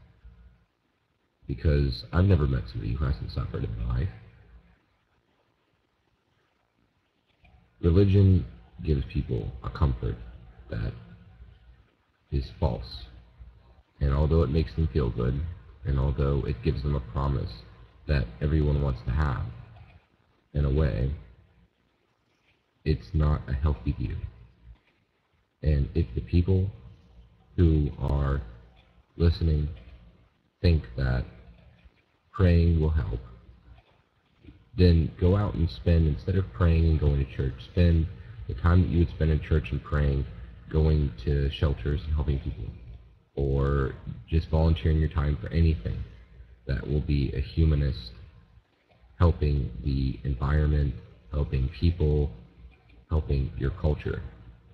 Because I've never met somebody who hasn't suffered in their life. Religion gives people a comfort that is false. And although it makes them feel good, and although it gives them a promise that everyone wants to have, in a way, it's not a healthy view. And if the people who are listening think that praying will help, then go out and spend, instead of praying and going to church, spend the time that you would spend in church and praying, going to shelters and helping people, or just volunteering your time for anything that will be a humanist, helping the environment, helping people, helping your culture.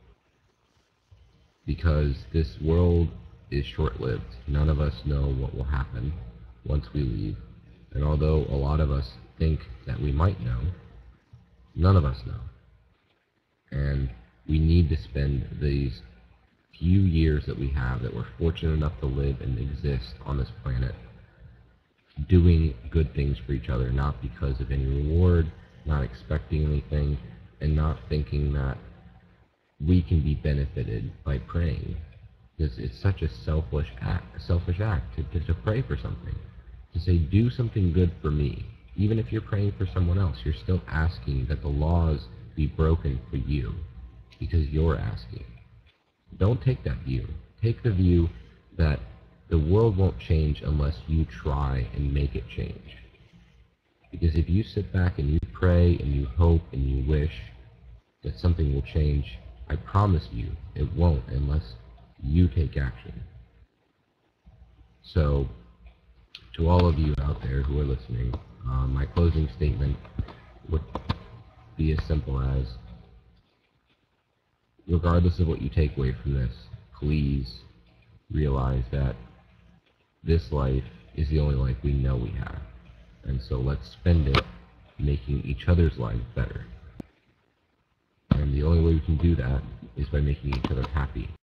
Because this world is short-lived. None of us know what will happen once we leave. And although a lot of us think that we might know, none of us know. And we need to spend these few years that we have, that we're fortunate enough to live and exist on this planet, doing good things for each other, not because of any reward, not expecting anything, and not thinking that we can be benefited by praying. Because it's such a selfish act, a selfish act to, to, to pray for something. To say, do something good for me. Even if you're praying for someone else, you're still asking that the laws be broken for you, because you're asking. Don't take that view. Take the view that the world won't change unless you try and make it change. Because if you sit back and you pray and you hope and you wish that something will change, I promise you it won't unless you take action. So, to all of you out there who are listening, uh, my closing statement would be as simple as, regardless of what you take away from this, please realize that this life is the only life we know we have. And so let's spend it making each other's lives better. And the only way we can do that is by making each other happy.